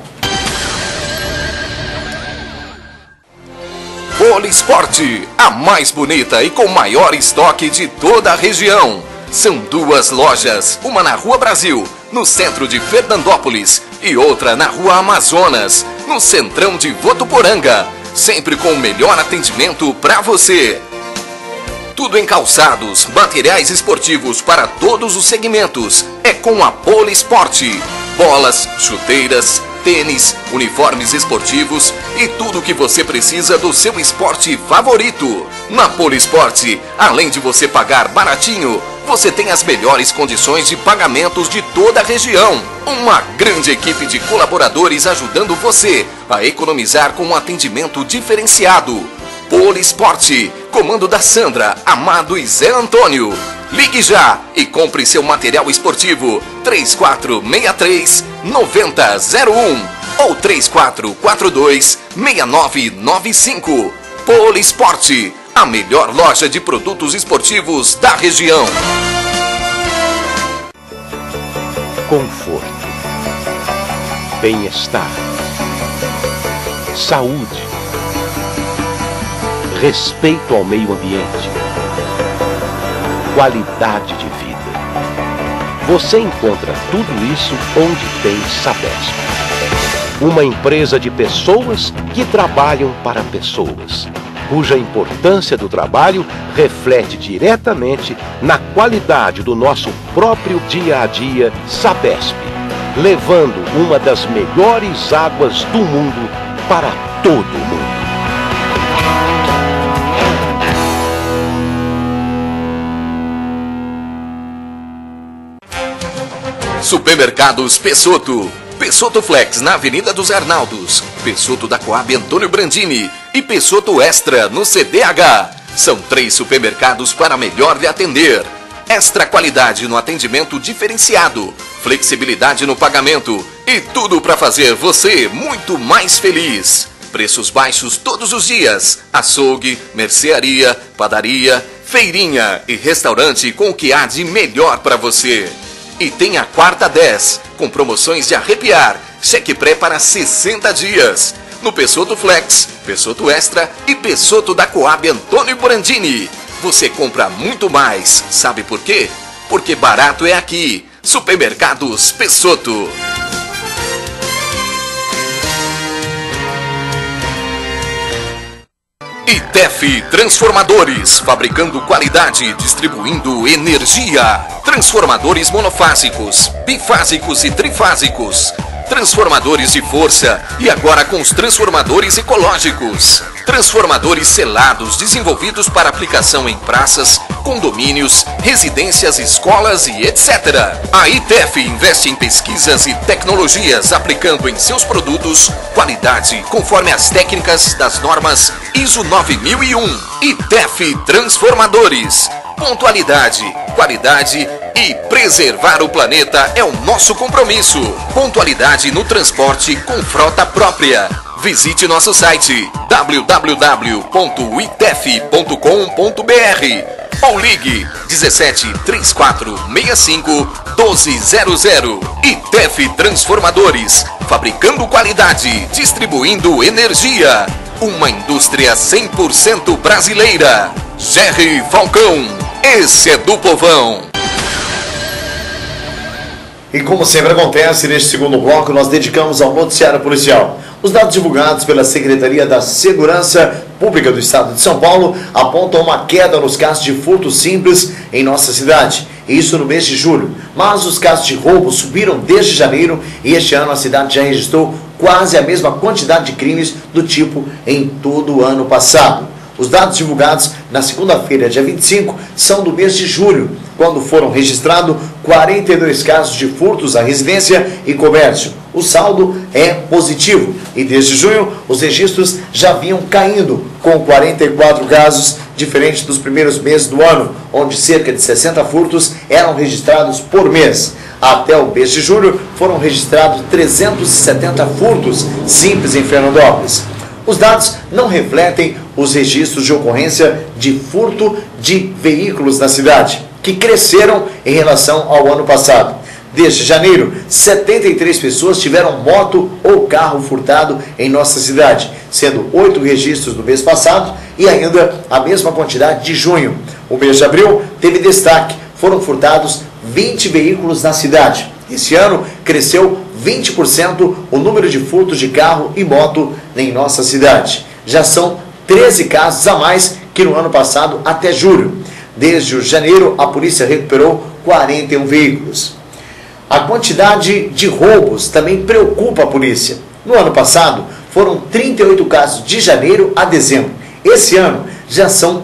Polisporte, a mais bonita e com maior estoque de toda a região. São 2 lojas, uma na Rua Brasil, no centro de Fernandópolis, e outra na Rua Amazonas, no centrão de Votuporanga, sempre com o melhor atendimento para você. Tudo em calçados, materiais esportivos para todos os segmentos, é com a Polisporte. Bolas, chuteiras, tênis, uniformes esportivos e tudo o que você precisa do seu esporte favorito. Na Polisporte, além de você pagar baratinho, você tem as melhores condições de pagamentos de toda a região. Uma grande equipe de colaboradores ajudando você a economizar com um atendimento diferenciado. Polisporte, comando da Sandra, Amado e Zé Antônio. Ligue já e compre seu material esportivo 3463-9001 ou 3442-6995. Polisporte, a melhor loja de produtos esportivos da região. Conforto, bem-estar, saúde, respeito ao meio ambiente, qualidade de vida. Você encontra tudo isso onde tem Sabesp. Uma empresa de pessoas que trabalham para pessoas, cuja importância do trabalho reflete diretamente na qualidade do nosso próprio dia a dia. Sabesp, levando uma das melhores águas do mundo para todo mundo. Supermercados Pessotto. Pessotto Flex na Avenida dos Arnaldos, Pessotto da Coab Antônio Brandini e Pessotto Extra no CDH. São 3 supermercados para melhor lhe atender. Extra qualidade no atendimento diferenciado, flexibilidade no pagamento e tudo para fazer você muito mais feliz. Preços baixos todos os dias. Açougue, mercearia, padaria, feirinha e restaurante com o que há de melhor para você. E tem a quarta 10, com promoções de arrepiar, cheque pré para 60 dias. No Pessotto Flex, Pessotto Extra e Pessotto da Coab Antônio Brandini. Você compra muito mais, sabe por quê? Porque barato é aqui. Supermercados Pessotto. ITEF Transformadores, fabricando qualidade, distribuindo energia. Transformadores monofásicos, bifásicos e trifásicos. Transformadores de força e agora com os transformadores ecológicos. Transformadores selados, desenvolvidos para aplicação em praças, condomínios, residências, escolas e etc. A ITEF investe em pesquisas e tecnologias, aplicando em seus produtos qualidade conforme as técnicas das normas ISO 9001. ITEF Transformadores. Pontualidade, qualidade e preservar o planeta é o nosso compromisso. Pontualidade no transporte com frota própria. Visite nosso site www.itef.com.br ou ligue 17 3465 1200. ITEF Transformadores, fabricando qualidade, distribuindo energia. Uma indústria 100% brasileira. Jerry Falcão, esse é do povão. E como sempre acontece, neste segundo bloco nós dedicamos ao noticiário policial. Os dados divulgados pela Secretaria da Segurança Pública do Estado de São Paulo apontam uma queda nos casos de furto simples em nossa cidade, isso no mês de julho. Mas os casos de roubo subiram desde janeiro e este ano a cidade já registrou quase a mesma quantidade de crimes do tipo em todo o ano passado. Os dados divulgados na segunda-feira, dia 25, são do mês de julho, quando foram registrados 42 casos de furtos à residência e comércio. O saldo é positivo e desde junho os registros já vinham caindo, com 44 casos, diferente dos primeiros meses do ano, onde cerca de 60 furtos eram registrados por mês. Até o mês de julho foram registrados 370 furtos simples em Fernandópolis. Os dados não refletem os registros de ocorrência de furto de veículos na cidade, que cresceram em relação ao ano passado. Desde janeiro, 73 pessoas tiveram moto ou carro furtado em nossa cidade, sendo 8 registros no mês passado e ainda a mesma quantidade de junho. O mês de abril teve destaque, foram furtados 20 veículos na cidade. Esse ano cresceu 20% o número de furtos de carro e moto em nossa cidade. Já são 13 casos a mais que no ano passado até julho. Desde janeiro, a polícia recuperou 41 veículos. A quantidade de roubos também preocupa a polícia. No ano passado, foram 38 casos de janeiro a dezembro. Esse ano, já são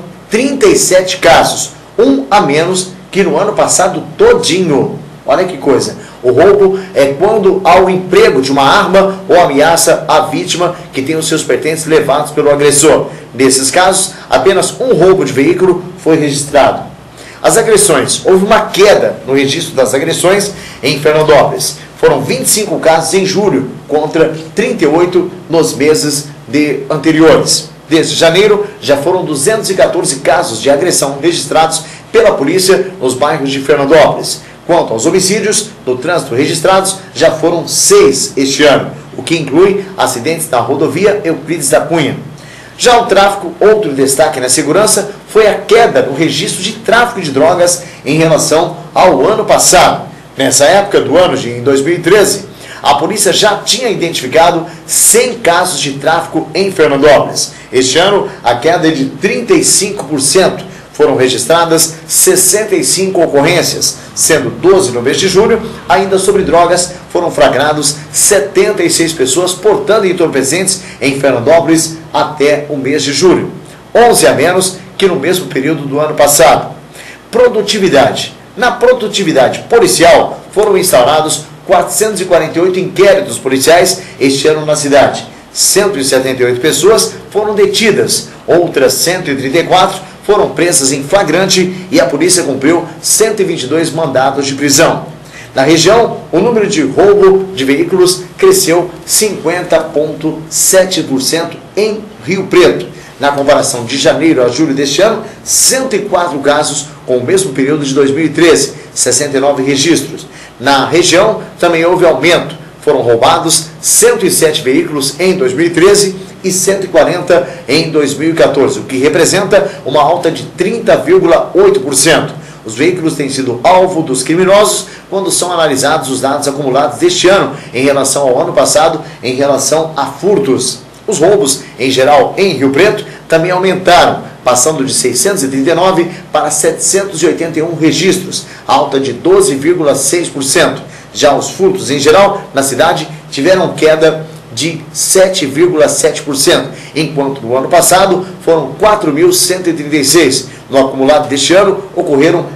37 casos, um a menos que no ano passado todinho. Olha que coisa. O roubo é quando há o emprego de uma arma ou ameaça à vítima que tem os seus pertences levados pelo agressor. Nesses casos, apenas um roubo de veículo foi registrado. As agressões, houve uma queda no registro das agressões em Fernandópolis. Foram 25 casos em julho, contra 38 nos meses anteriores. Desde janeiro, já foram 214 casos de agressão registrados pela polícia nos bairros de Fernandópolis. Quanto aos homicídios no trânsito registrados, já foram 6 este ano, o que inclui acidentes na rodovia Euclides da Cunha. Já o tráfico, outro destaque na segurança, foi a queda no registro de tráfico de drogas em relação ao ano passado. Nessa época do ano de 2013, a polícia já tinha identificado 100 casos de tráfico em Fernandópolis. Este ano, a queda é de 35%. Foram registradas 65 ocorrências, sendo 12 no mês de julho. Ainda sobre drogas, foram flagrados 76 pessoas portando entorpecentes em Fernandópolis até o mês de julho, 11 a menos que no mesmo período do ano passado. Produtividade. Na produtividade policial, foram instaurados 448 inquéritos policiais este ano na cidade. 178 pessoas foram detidas, outras 134 foram presas em flagrante e a polícia cumpriu 122 mandados de prisão. Na região, o número de roubo de veículos cresceu 50,7% em Rio Preto. Na comparação de janeiro a julho deste ano, 104 casos com o mesmo período de 2013, 69 registros. Na região, também houve aumento. Foram roubados 107 veículos em 2013 e 140 em 2014, o que representa uma alta de 30,8%. Os veículos têm sido alvo dos criminosos quando são analisados os dados acumulados deste ano em relação ao ano passado, em relação a furtos. Os roubos, em geral, em Rio Preto, também aumentaram, passando de 639 para 781 registros, alta de 12,6%. Já os furtos, em geral, na cidade, tiveram queda de 7,7%, enquanto no ano passado foram 4.136. No acumulado deste ano, ocorreram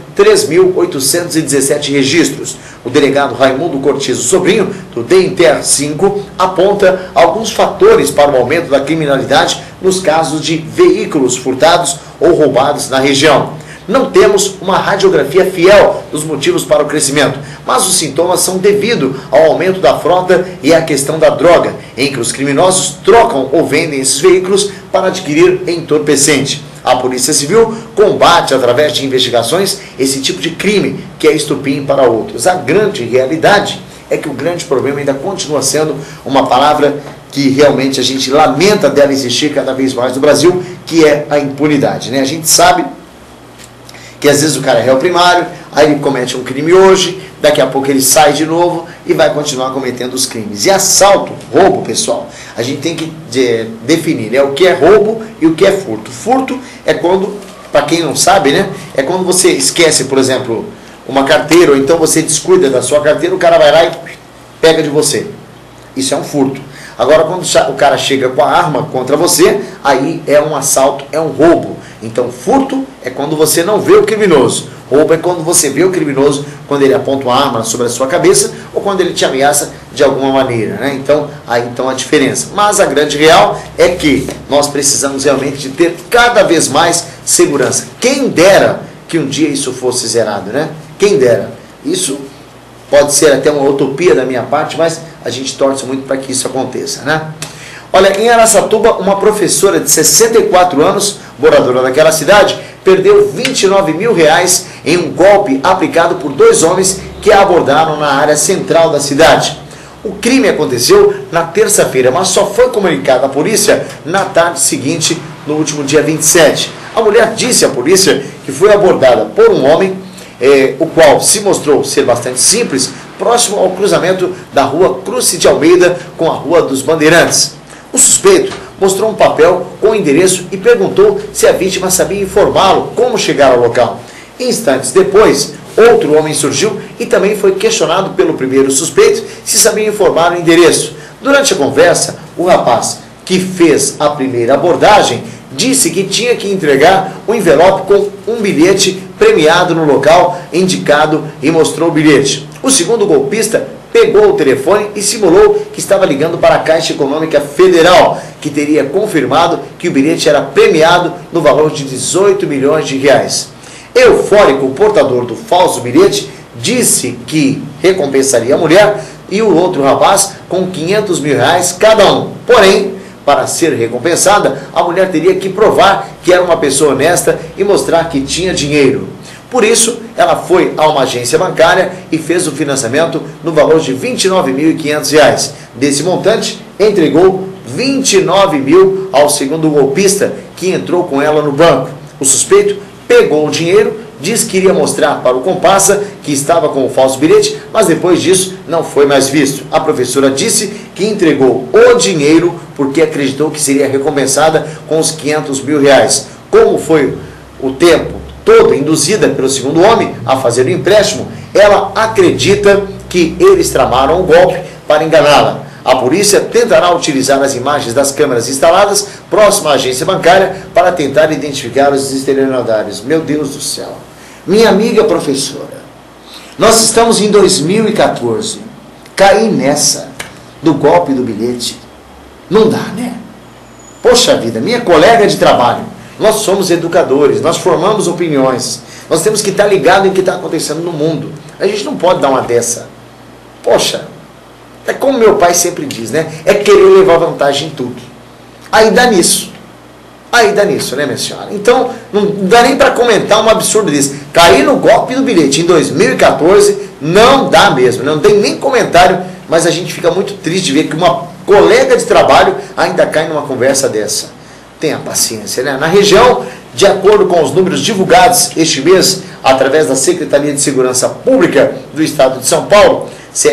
3.817 registros. O delegado Raimundo Cortizo Sobrinho, do DEINTER 5, aponta alguns fatores para o aumento da criminalidade nos casos de veículos furtados ou roubados na região. Não temos uma radiografia fiel dos motivos para o crescimento, mas os sintomas são devido ao aumento da frota e à questão da droga, em que os criminosos trocam ou vendem esses veículos para adquirir entorpecente. A Polícia Civil combate, através de investigações, esse tipo de crime, que é estupim para outros. A grande realidade é que o grande problema ainda continua sendo uma palavra que realmente a gente lamenta dela existir cada vez mais no Brasil, que é a impunidade, né? A gente sabe que às vezes o cara é réu primário, aí ele comete um crime hoje, daqui a pouco ele sai de novo e vai continuar cometendo os crimes. E assalto, roubo, pessoal, a gente tem que definir, né, o que é roubo e o que é furto. Furto é quando, para quem não sabe, né, é quando você esquece, por exemplo, uma carteira, ou então você descuida da sua carteira, o cara vai lá e pega de você. Isso é um furto. Agora, quando o cara chega com a arma contra você, aí é um assalto, é um roubo. Então, furto é quando você não vê o criminoso. Roubo é quando você vê o criminoso, quando ele aponta uma arma sobre a sua cabeça ou quando ele te ameaça de alguma maneira, né? Então, aí então a diferença. Mas a grande real é que nós precisamos realmente de ter cada vez mais segurança. Quem dera que um dia isso fosse zerado, né? Quem dera. Isso pode ser até uma utopia da minha parte, mas a gente torce muito para que isso aconteça, né? Olha, em Araçatuba, uma professora de 64 anos, moradora daquela cidade, perdeu R$29 mil em um golpe aplicado por dois homens que a abordaram na área central da cidade. O crime aconteceu na terça-feira, mas só foi comunicado à polícia na tarde seguinte, no último dia 27. A mulher disse à polícia que foi abordada por um homem, o qual se mostrou ser bastante simples, próximo ao cruzamento da rua Cruz de Almeida com a Rua dos Bandeirantes. O suspeito mostrou um papel com o endereço e perguntou se a vítima sabia informá-lo como chegar ao local. Instantes depois, outro homem surgiu e também foi questionado pelo primeiro suspeito se sabia informar o endereço. Durante a conversa, o rapaz que fez a primeira abordagem disse que tinha que entregar um envelope com um bilhete premiado no local indicado e mostrou o bilhete. O segundo golpista pegou o telefone e simulou que estava ligando para a Caixa Econômica Federal, que teria confirmado que o bilhete era premiado no valor de R$18 milhões. Eufórico, o portador do falso bilhete disse que recompensaria a mulher e o outro rapaz com R$500 mil cada um. Porém, para ser recompensada, a mulher teria que provar que era uma pessoa honesta e mostrar que tinha dinheiro. Por isso, ela foi a uma agência bancária e fez o financiamento no valor de R$29.500. Desse montante, entregou R$29 mil ao segundo golpista, que entrou com ela no banco. O suspeito pegou o dinheiro, disse que iria mostrar para o comparsa que estava com o falso bilhete, mas depois disso não foi mais visto. A professora disse que entregou o dinheiro porque acreditou que seria recompensada com os R$500 mil. Como foi o tempo todo induzida pelo segundo homem a fazer o empréstimo, ela acredita que eles tramaram o golpe para enganá-la. A polícia tentará utilizar as imagens das câmeras instaladas próximo à agência bancária para tentar identificar os estelionatários. Meu Deus do céu. Minha amiga professora, nós estamos em 2014. Caí nessa do golpe do bilhete. Não dá, né? Poxa vida, minha colega de trabalho. Nós somos educadores, nós formamos opiniões. Nós temos que estar ligado em o que está acontecendo no mundo. A gente não pode dar uma dessa. Poxa, é como meu pai sempre diz, né? É querer levar vantagem em tudo. Aí dá nisso. Aí dá nisso, né, minha senhora? Então, não dá nem para comentar um absurdo desse. Cair no golpe do bilhete em 2014, não dá mesmo. Não tem nem comentário, mas a gente fica muito triste de ver que uma colega de trabalho ainda cai numa conversa dessa. Tenha paciência, né? Na região, de acordo com os números divulgados este mês, através da Secretaria de Segurança Pública do Estado de São Paulo,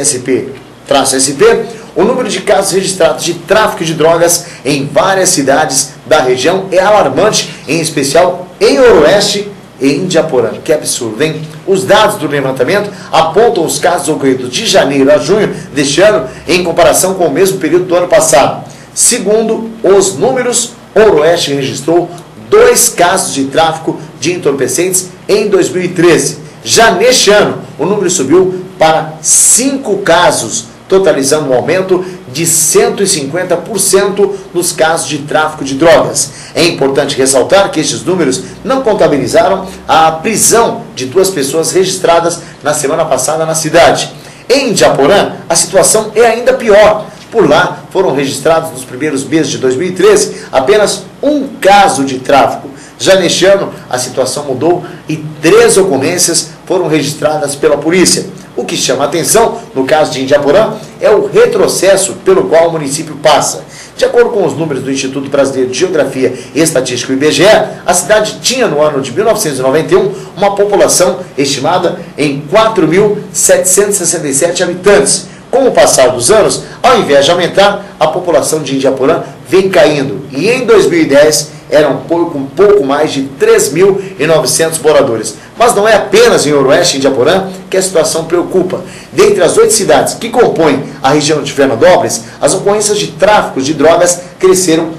CSP-SP, o número de casos registrados de tráfico de drogas em várias cidades da região é alarmante, em especial em Ouro Oeste em Indiaporã. Que absurdo, hein? Os dados do levantamento apontam os casos ocorridos de janeiro a junho deste ano em comparação com o mesmo período do ano passado. Segundo os números, Ouro Oeste registrou 2 casos de tráfico de entorpecentes em 2013. Já neste ano, o número subiu para 5 casos, totalizando um aumento de 150% nos casos de tráfico de drogas. É importante ressaltar que estes números não contabilizaram a prisão de 2 pessoas registradas na semana passada na cidade. Em Indiaporã, a situação é ainda pior. Por lá, foram registrados nos primeiros meses de 2013 apenas 1 caso de tráfico. Já neste ano, a situação mudou e 3 ocorrências foram registradas pela polícia. O que chama a atenção, no caso de Indiaporã, é o retrocesso pelo qual o município passa. De acordo com os números do Instituto Brasileiro de Geografia e Estatística, o IBGE, a cidade tinha no ano de 1991 uma população estimada em 4.767 habitantes. Com o passar dos anos, ao invés de aumentar, a população de Indiaporã vem caindo. E em 2010, eram um pouco mais de 3.900 moradores. Mas não é apenas em Ouro Oeste e Indiaporã que a situação preocupa. Dentre as 8 cidades que compõem a região de Fernandópolis, as ocorrências de tráfico de drogas cresceram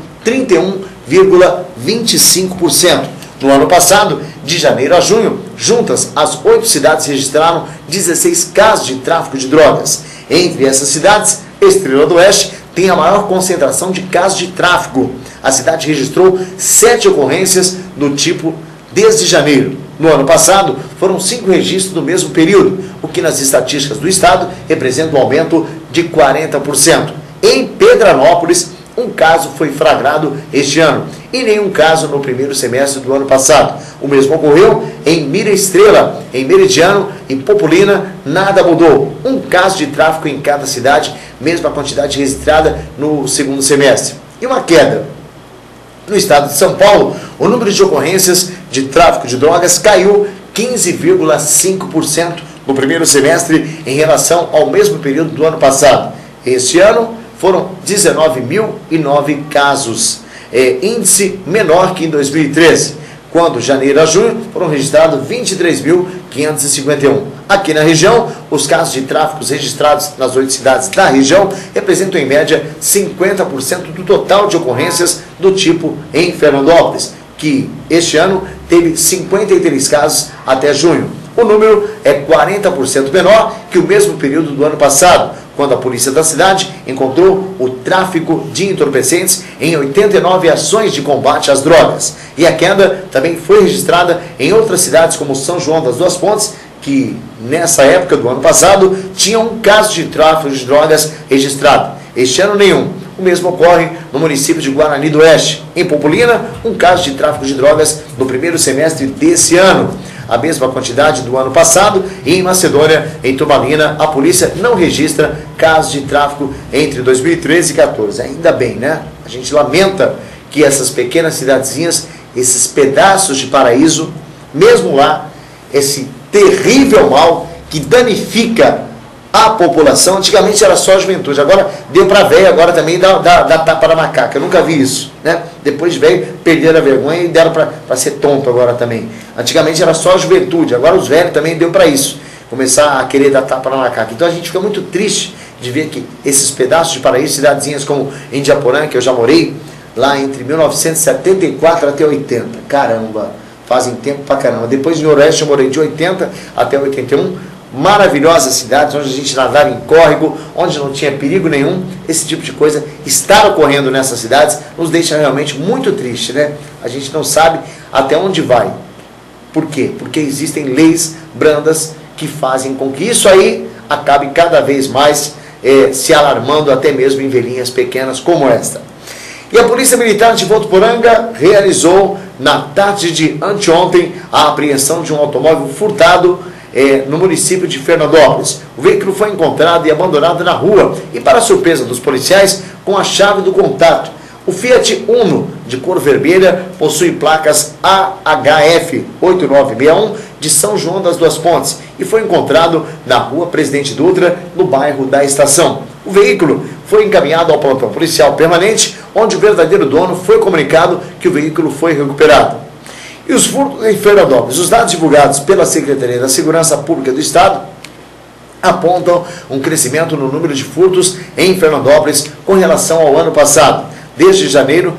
31,25%. No ano passado, de janeiro a junho, juntas, as 8 cidades registraram 16 casos de tráfico de drogas. Entre essas cidades, Estrela do Oeste tem a maior concentração de casos de tráfico. A cidade registrou 7 ocorrências do tipo desde janeiro. No ano passado, foram 5 registros no mesmo período, o que nas estatísticas do estado representa um aumento de 40%. Em Pedranópolis, um caso foi flagrado este ano e nenhum caso no primeiro semestre do ano passado. O mesmo ocorreu em Mira Estrela, em Meridiano, em Populina, nada mudou. Um caso de tráfico em cada cidade, mesma quantidade registrada no segundo semestre. E uma queda. No estado de São Paulo, o número de ocorrências de tráfico de drogas caiu 15,5% no primeiro semestre em relação ao mesmo período do ano passado. Este ano, foram 19.009 casos, índice menor que em 2013, quando janeiro a junho foram registrados 23.551. Aqui na região, os casos de tráfico registrados nas 8 cidades da região representam em média 50% do total de ocorrências do tipo em Fernandópolis, que este ano teve 53 casos até junho. O número é 40% menor que o mesmo período do ano passado, quando a polícia da cidade encontrou o tráfico de entorpecentes em 89 ações de combate às drogas. E a queda também foi registrada em outras cidades como São João das Duas Pontes, que nessa época do ano passado tinha um caso de tráfico de drogas registrado. Este ano nenhum. O mesmo ocorre no município de Guarani do Oeste. Em Populina, um caso de tráfico de drogas no primeiro semestre desse ano. A mesma quantidade do ano passado. E em Macedônia, em Turmalina, a polícia não registra casos de tráfico entre 2013 e 2014. Ainda bem, né? A gente lamenta que essas pequenas cidadezinhas, esses pedaços de paraíso, mesmo lá, esse terrível mal que danifica a população. Antigamente era só a juventude, agora deu para velho, agora também dá tapa na macaca. Eu nunca vi isso, né? Depois de velho, perderam a vergonha e deram para ser tonto agora também. Antigamente era só a juventude, agora os velhos também deu para isso, começar a querer dar tapa na macaca. Então a gente fica muito triste de ver que esses pedaços de paraíso, cidadezinhas como Indiaporã, que eu já morei, lá entre 1974 até 80, caramba, fazem tempo pra caramba. Depois em Ouro Oeste eu morei de 80 até 81, maravilhosas cidades, onde a gente nadava em córrego, onde não tinha perigo nenhum. Esse tipo de coisa estar ocorrendo nessas cidades nos deixa realmente muito triste, né? A gente não sabe até onde vai. Por quê? Porque existem leis brandas que fazem com que isso aí acabe cada vez mais se alarmando, até mesmo em velhinhas pequenas como esta. E a Polícia Militar de Votuporanga realizou na tarde de anteontem a apreensão de um automóvel furtado no município de Fernandópolis. O veículo foi encontrado e abandonado na rua e, para surpresa dos policiais, com a chave do contato. O Fiat Uno, de cor vermelha, possui placas AHF 8961 de São João das Duas Pontes e foi encontrado na rua Presidente Dutra, no bairro da Estação. O veículo foi encaminhado ao plantão policial permanente, onde o verdadeiro dono foi comunicado que o veículo foi recuperado. E os furtos em Fernandópolis. Os dados divulgados pela Secretaria da Segurança Pública do Estado apontam um crescimento no número de furtos em Fernandópolis com relação ao ano passado. Desde janeiro,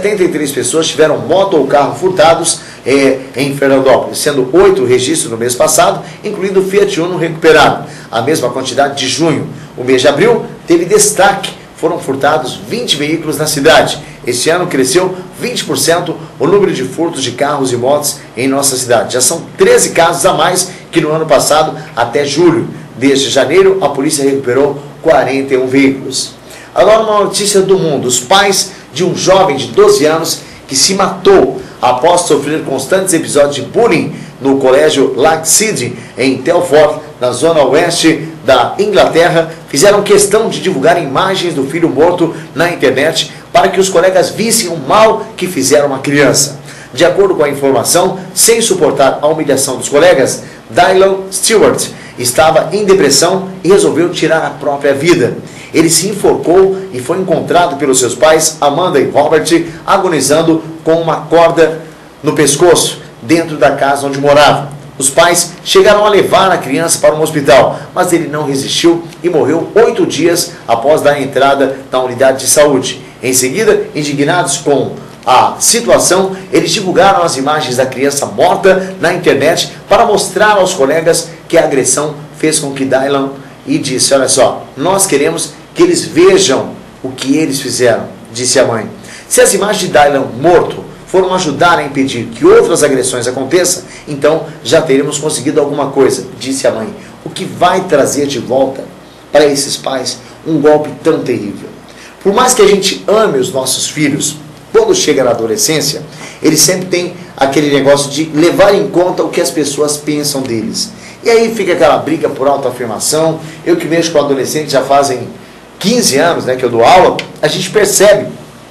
73 pessoas tiveram moto ou carro furtados em Fernandópolis, sendo 8 registros no mês passado, incluindo o Fiat Uno recuperado. A mesma quantidade de junho. O mês de abril teve destaque, foram furtados 20 veículos na cidade. Este ano cresceu 20% o número de furtos de carros e motos em nossa cidade. Já são 13 casos a mais que no ano passado até julho. Desde janeiro, a polícia recuperou 41 veículos. Agora uma notícia do mundo. Os pais de um jovem de 12 anos que se matou após sofrer constantes episódios de bullying no colégio Laxide, em Telford, na zona oeste da Inglaterra, fizeram questão de divulgar imagens do filho morto na internet para que os colegas vissem o mal que fizeram à criança. De acordo com a informação, sem suportar a humilhação dos colegas, Dylan Stewart estava em depressão e resolveu tirar a própria vida. Ele se enforcou e foi encontrado pelos seus pais, Amanda e Robert, agonizando com uma corda no pescoço, dentro da casa onde morava. Os pais chegaram a levar a criança para um hospital, mas ele não resistiu e morreu 8 dias após dar entrada na unidade de saúde. Em seguida, indignados com a situação, eles divulgaram as imagens da criança morta na internet para mostrar aos colegas que a agressão fez com que Dylan e disse: olha só, nós queremos que eles vejam o que eles fizeram, disse a mãe. Se as imagens de Dylan morto foram ajudar a impedir que outras agressões aconteçam, então já teremos conseguido alguma coisa, disse a mãe. O que vai trazer de volta para esses pais um golpe tão terrível. Por mais que a gente ame os nossos filhos, quando chega na adolescência, eles sempre têm aquele negócio de levar em conta o que as pessoas pensam deles. E aí fica aquela briga por autoafirmação. Eu que mexo com adolescentes já fazem 15 anos, né, que eu dou aula, a gente percebe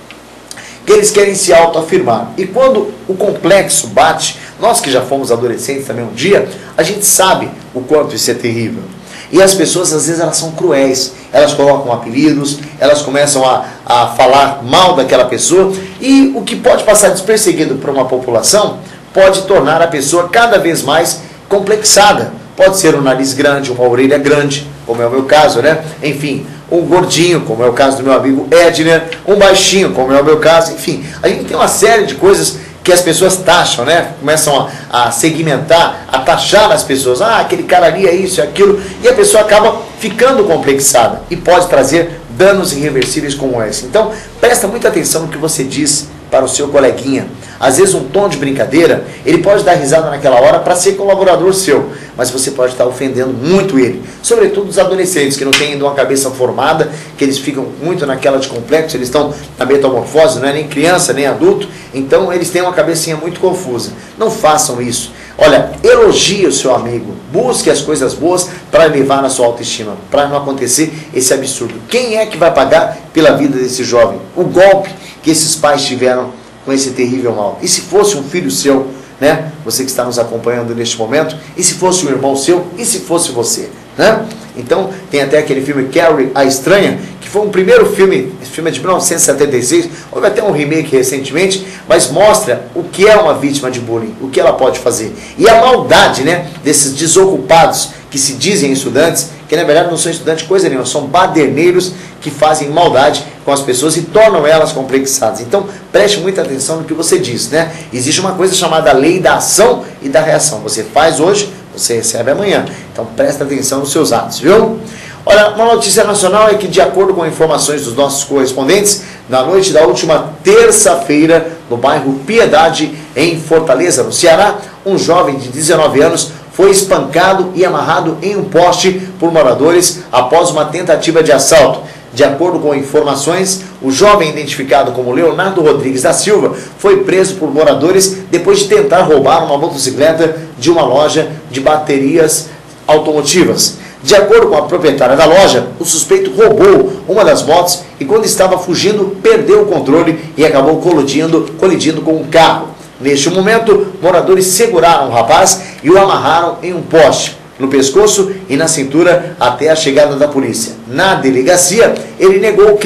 que eles querem se autoafirmar. E quando o complexo bate, nós que já fomos adolescentes também um dia, a gente sabe o quanto isso é terrível. E as pessoas, às vezes, elas são cruéis. Elas colocam apelidos, elas começam a falar mal daquela pessoa. E o que pode passar despercebido para uma população pode tornar a pessoa cada vez mais complexada. Pode ser um nariz grande, uma orelha grande, como é o meu caso, né? Enfim, um gordinho, como é o caso do meu amigo Edner, um baixinho, como é o meu caso. Enfim, a gente tem uma série de coisas que as pessoas taxam, né? Começam a segmentar, a taxar as pessoas. Ah, aquele cara ali é isso, é aquilo. E a pessoa acaba ficando complexada e pode trazer danos irreversíveis como esse. Então, presta muita atenção no que você diz para o seu coleguinha. Às vezes um tom de brincadeira, ele pode dar risada naquela hora para ser colaborador seu, mas você pode estar ofendendo muito ele. Sobretudo os adolescentes que não têm ainda uma cabeça formada, que eles ficam muito naquela de complexo, eles estão na metamorfose, não é nem criança, nem adulto, então eles têm uma cabecinha muito confusa. Não façam isso. Olha, elogie o seu amigo, busque as coisas boas para elevar a sua autoestima, para não acontecer esse absurdo. Quem é que vai pagar pela vida desse jovem? O golpe que esses pais tiveram com esse terrível mal. E se fosse um filho seu, né? Você que está nos acompanhando neste momento, e se fosse um irmão seu, e se fosse você, né? Então, tem até aquele filme Carrie, a Estranha, que foi um primeiro filme, esse filme é de 1976, houve até um remake recentemente, mas mostra o que é uma vítima de bullying, o que ela pode fazer. E a maldade, né, desses desocupados que se dizem estudantes, que na verdade não são estudantes coisa nenhuma, são baderneiros que fazem maldade com as pessoas e tornam elas complexadas. Então, preste muita atenção no que você diz, né? Existe uma coisa chamada lei da ação e da reação. Você faz hoje, você recebe amanhã. Então, presta atenção nos seus atos, viu? Olha, uma notícia nacional é que, de acordo com informações dos nossos correspondentes, na noite da última terça-feira, no bairro Piedade, em Fortaleza, no Ceará, um jovem de 19 anos foi espancado e amarrado em um poste por moradores após uma tentativa de assalto. De acordo com informações, o jovem identificado como Leonardo Rodrigues da Silva foi preso por moradores depois de tentar roubar uma motocicleta de uma loja de baterias automotivas. De acordo com a proprietária da loja, o suspeito roubou uma das motos e, quando estava fugindo, perdeu o controle e acabou colidindo com um carro. Neste momento, moradores seguraram o rapaz e o amarraram em um poste, no pescoço e na cintura, até a chegada da polícia. Na delegacia, ele negou o crime,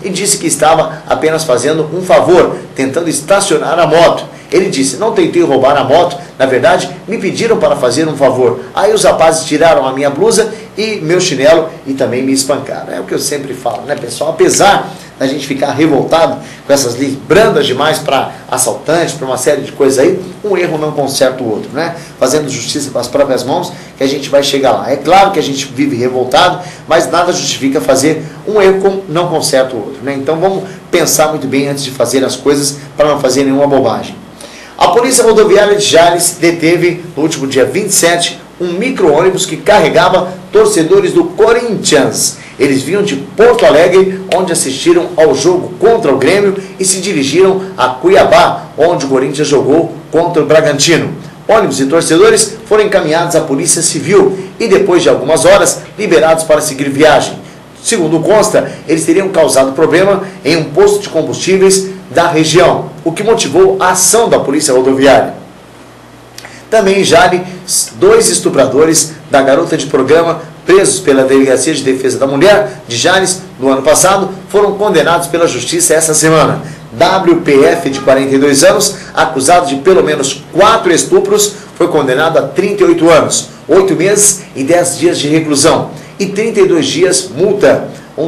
e disse que estava apenas fazendo um favor, tentando estacionar a moto. Ele disse: não tentei roubar a moto, na verdade me pediram para fazer um favor. Aí os rapazes tiraram a minha blusa e meu chinelo e também me espancaram. É o que eu sempre falo, né, pessoal? Apesar da gente ficar revoltado com essas leis brandas demais para assaltantes, para uma série de coisas aí, um erro não conserta o outro, né? Fazendo justiça com as próprias mãos que a gente vai chegar lá. É claro que a gente vive revoltado, mas nada justifica fazer um erro não conserta o outro, né? Então vamos pensar muito bem antes de fazer as coisas para não fazer nenhuma bobagem. A Polícia Rodoviária de Jales deteve, no último dia 27, um micro-ônibus que carregava torcedores do Corinthians. Eles vinham de Porto Alegre, onde assistiram ao jogo contra o Grêmio e se dirigiram a Cuiabá, onde o Corinthians jogou contra o Bragantino. Ônibus e torcedores foram encaminhados à Polícia Civil e, depois de algumas horas, liberados para seguir viagem. Segundo consta, eles teriam causado problema em um posto de combustíveis da região, o que motivou a ação da Polícia Rodoviária. Também em Jales, 2 estupradores da garota de programa, presos pela Delegacia de Defesa da Mulher de Jales no ano passado, foram condenados pela Justiça essa semana. WPF, de 42 anos, acusado de pelo menos 4 estupros, foi condenado a 38 anos, 8 meses e 10 dias de reclusão e 32 dias multa,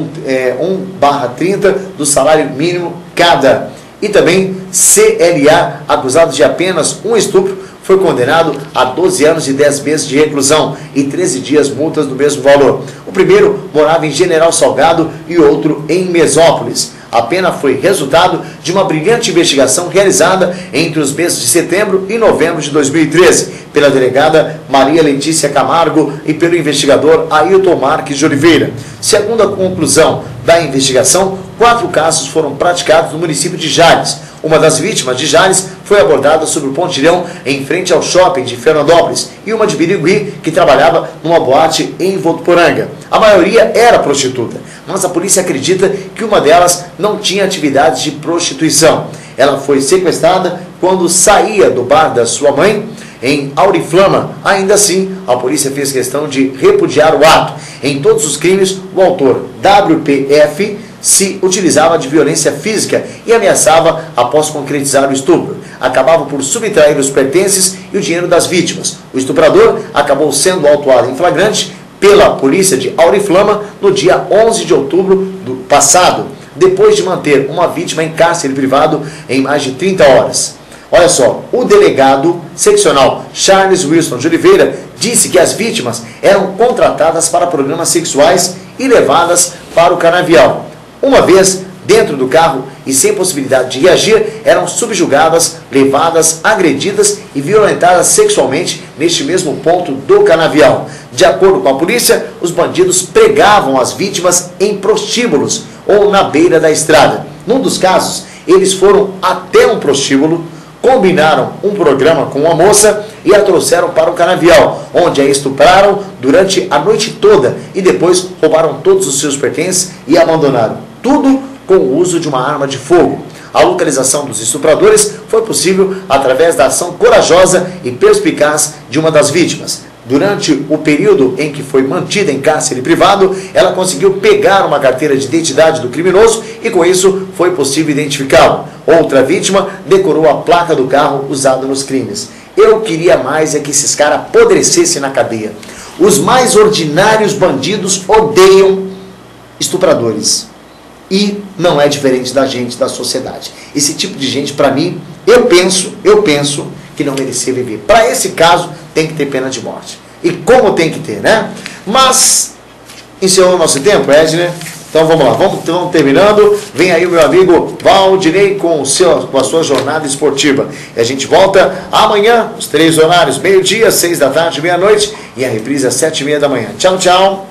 1/30 do salário mínimo cada. E também CLA, acusado de apenas um estupro, foi condenado a 12 anos e 10 meses de reclusão e 13 dias multas do mesmo valor. O primeiro morava em General Salgado e outro em Mesópolis. A pena foi resultado de uma brilhante investigação realizada entre os meses de setembro e novembro de 2013 pela delegada Maria Letícia Camargo e pelo investigador Ailton Marques de Oliveira. Segundo a conclusão da investigação, 4 casos foram praticados no município de Jales. Uma das vítimas de Jales foi abordada sobre o pontilhão em frente ao shopping de Fernandópolis e uma de Birigui, que trabalhava numa boate em Votuporanga. A maioria era prostituta, mas a polícia acredita que uma delas não tinha atividades de prostituição. Ela foi sequestrada quando saía do bar da sua mãe em Auriflama. Ainda assim, a polícia fez questão de repudiar o ato. Em todos os crimes, o autor WPF se utilizava de violência física e ameaçava após concretizar o estupro. Acabava por subtrair os pertences e o dinheiro das vítimas. O estuprador acabou sendo autuado em flagrante pela polícia de Auriflama no dia 11 de outubro do passado, depois de manter uma vítima em cárcere privado em mais de 30 horas. Olha só, o delegado seccional Charles Wilson de Oliveira disse que as vítimas eram contratadas para programas sexuais e levadas para o canavial. Uma vez dentro do carro e sem possibilidade de reagir, eram subjugadas, levadas, agredidas e violentadas sexualmente neste mesmo ponto do canavial. De acordo com a polícia, os bandidos pregavam as vítimas em prostíbulos ou na beira da estrada. Num dos casos, eles foram até um prostíbulo, combinaram um programa com uma moça e a trouxeram para o canavial, onde a estupraram durante a noite toda e depois roubaram todos os seus pertences e abandonaram. Tudo com o uso de uma arma de fogo. A localização dos estupradores foi possível através da ação corajosa e perspicaz de uma das vítimas. Durante o período em que foi mantida em cárcere privado, ela conseguiu pegar uma carteira de identidade do criminoso e com isso foi possível identificá-lo. Outra vítima decorou a placa do carro usado nos crimes. Eu queria mais é que esses caras apodrecessem na cadeia. Os mais ordinários bandidos odeiam estupradores. E não é diferente da gente, da sociedade. Esse tipo de gente, para mim, eu penso que não merecia viver. Para esse caso, tem que ter pena de morte. E como tem que ter, né? Mas, encerrou o nosso tempo, Edner? Então vamos lá, vamos terminando. Vem aí o meu amigo Valdinei com a sua jornada esportiva. E a gente volta amanhã, os 3 horários, meio-dia, 6 da tarde, meia-noite. E a reprise às 7h30 da manhã. Tchau, tchau.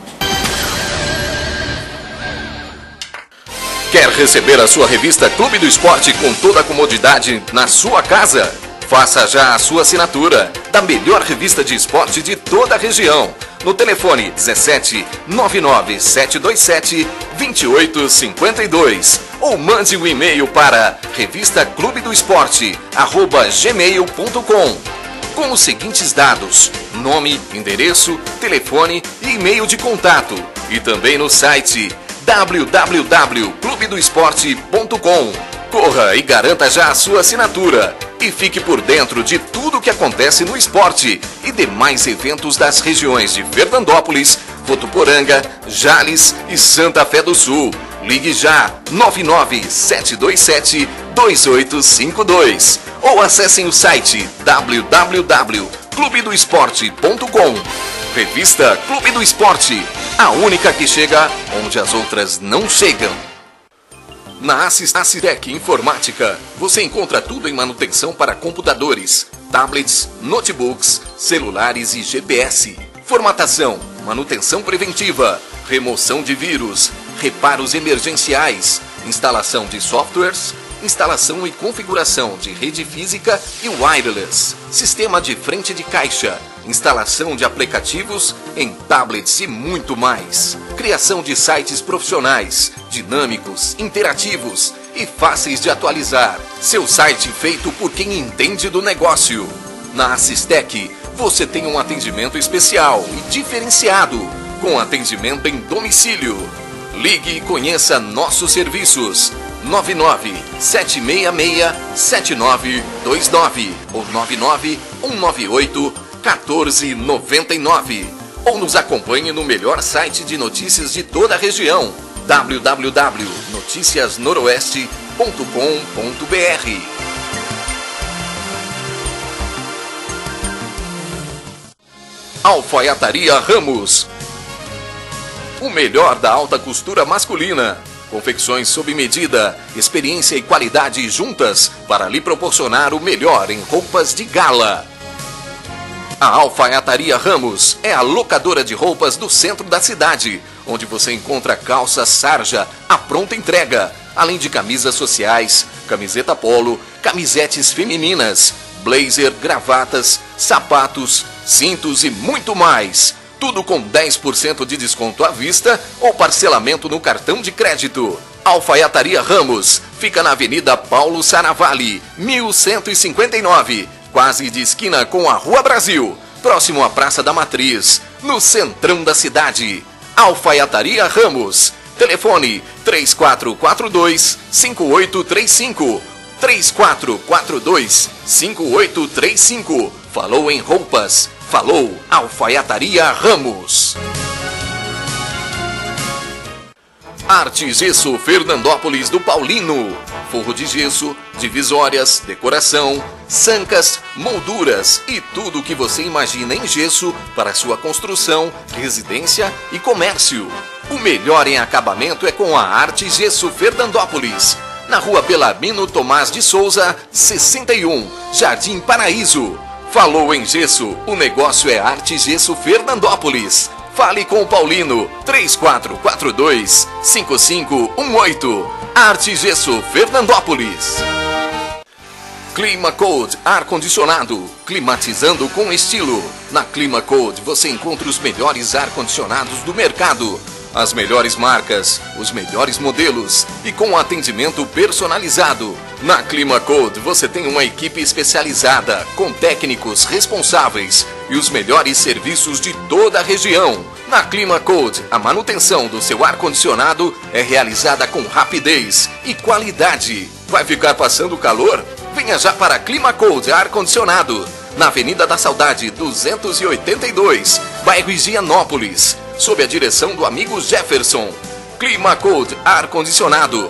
Quer receber a sua revista Clube do Esporte com toda a comodidade na sua casa? Faça já a sua assinatura da melhor revista de esporte de toda a região. No telefone 17 99 727 2852 ou mande um e-mail para revistaclubedoesporte@gmail.com com os seguintes dados: nome, endereço, telefone e e-mail de contato. E também no site www.clubedoesporte.com. Corra e garanta já a sua assinatura. E fique por dentro de tudo o que acontece no esporte e demais eventos das regiões de Fernandópolis, Votuporanga, Jales e Santa Fé do Sul. Ligue já 997272852 ou acessem o site www.clubedoesporte.com. Revista Clube do Esporte, a única que chega onde as outras não chegam. Na Assistec Informática, você encontra tudo em manutenção para computadores, tablets, notebooks, celulares e GPS. Formatação, manutenção preventiva, remoção de vírus, reparos emergenciais, instalação de softwares, instalação e configuração de rede física e wireless, sistema de frente de caixa, instalação de aplicativos em tablets e muito mais. Criação de sites profissionais, dinâmicos, interativos e fáceis de atualizar. Seu site feito por quem entende do negócio. Na Assistec, você tem um atendimento especial e diferenciado, com atendimento em domicílio. Ligue e conheça nossos serviços. 997667929 ou 991981499 ou nos acompanhe no melhor site de notícias de toda a região, www.noticiasnoroeste.com.br. Alfaiataria Ramos, o melhor da alta costura masculina. Confecções sob medida, experiência e qualidade juntas para lhe proporcionar o melhor em roupas de gala. A Alfaiataria Ramos é a locadora de roupas do centro da cidade, onde você encontra calça sarja à pronta entrega, além de camisas sociais, camiseta polo, camisetes femininas, blazer, gravatas, sapatos, cintos e muito mais. Tudo com 10% de desconto à vista ou parcelamento no cartão de crédito. Alfaiataria Ramos fica na Avenida Paulo Saravalli, 1159, quase de esquina com a Rua Brasil, próximo à Praça da Matriz, no centrão da cidade. Alfaiataria Ramos. Telefone 3442-5835. 3442-5835. Falou em roupas. Falou Alfaiataria Ramos. Arte Gesso Fernandópolis do Paulino. Forro de gesso, divisórias, decoração, sancas, molduras e tudo o que você imagina em gesso para sua construção, residência e comércio. O melhor em acabamento é com a Arte Gesso Fernandópolis. Na Rua Belarmino Tomás de Souza, 61, Jardim Paraíso. Falou em gesso, o negócio é Arte Gesso Fernandópolis. Fale com o Paulino, 3442-5518. Arte Gesso Fernandópolis. Clima Code ar-condicionado, climatizando com estilo. Na Clima Code você encontra os melhores ar-condicionados do mercado. As melhores marcas, os melhores modelos e com atendimento personalizado. Na Clima Code você tem uma equipe especializada, com técnicos responsáveis e os melhores serviços de toda a região. Na Clima Code, a manutenção do seu ar-condicionado é realizada com rapidez e qualidade. Vai ficar passando calor? Venha já para Clima Code ar-condicionado, na Avenida da Saudade 282, bairro Higienópolis, sob a direção do amigo Jefferson. Clima Code ar-condicionado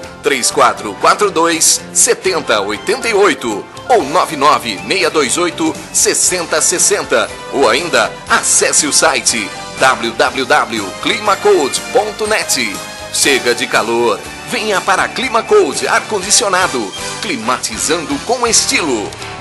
3442-7088 ou 99628-6060 ou ainda acesse o site www.climacode.net. Chega de calor, venha para Clima Code ar-condicionado, climatizando com estilo.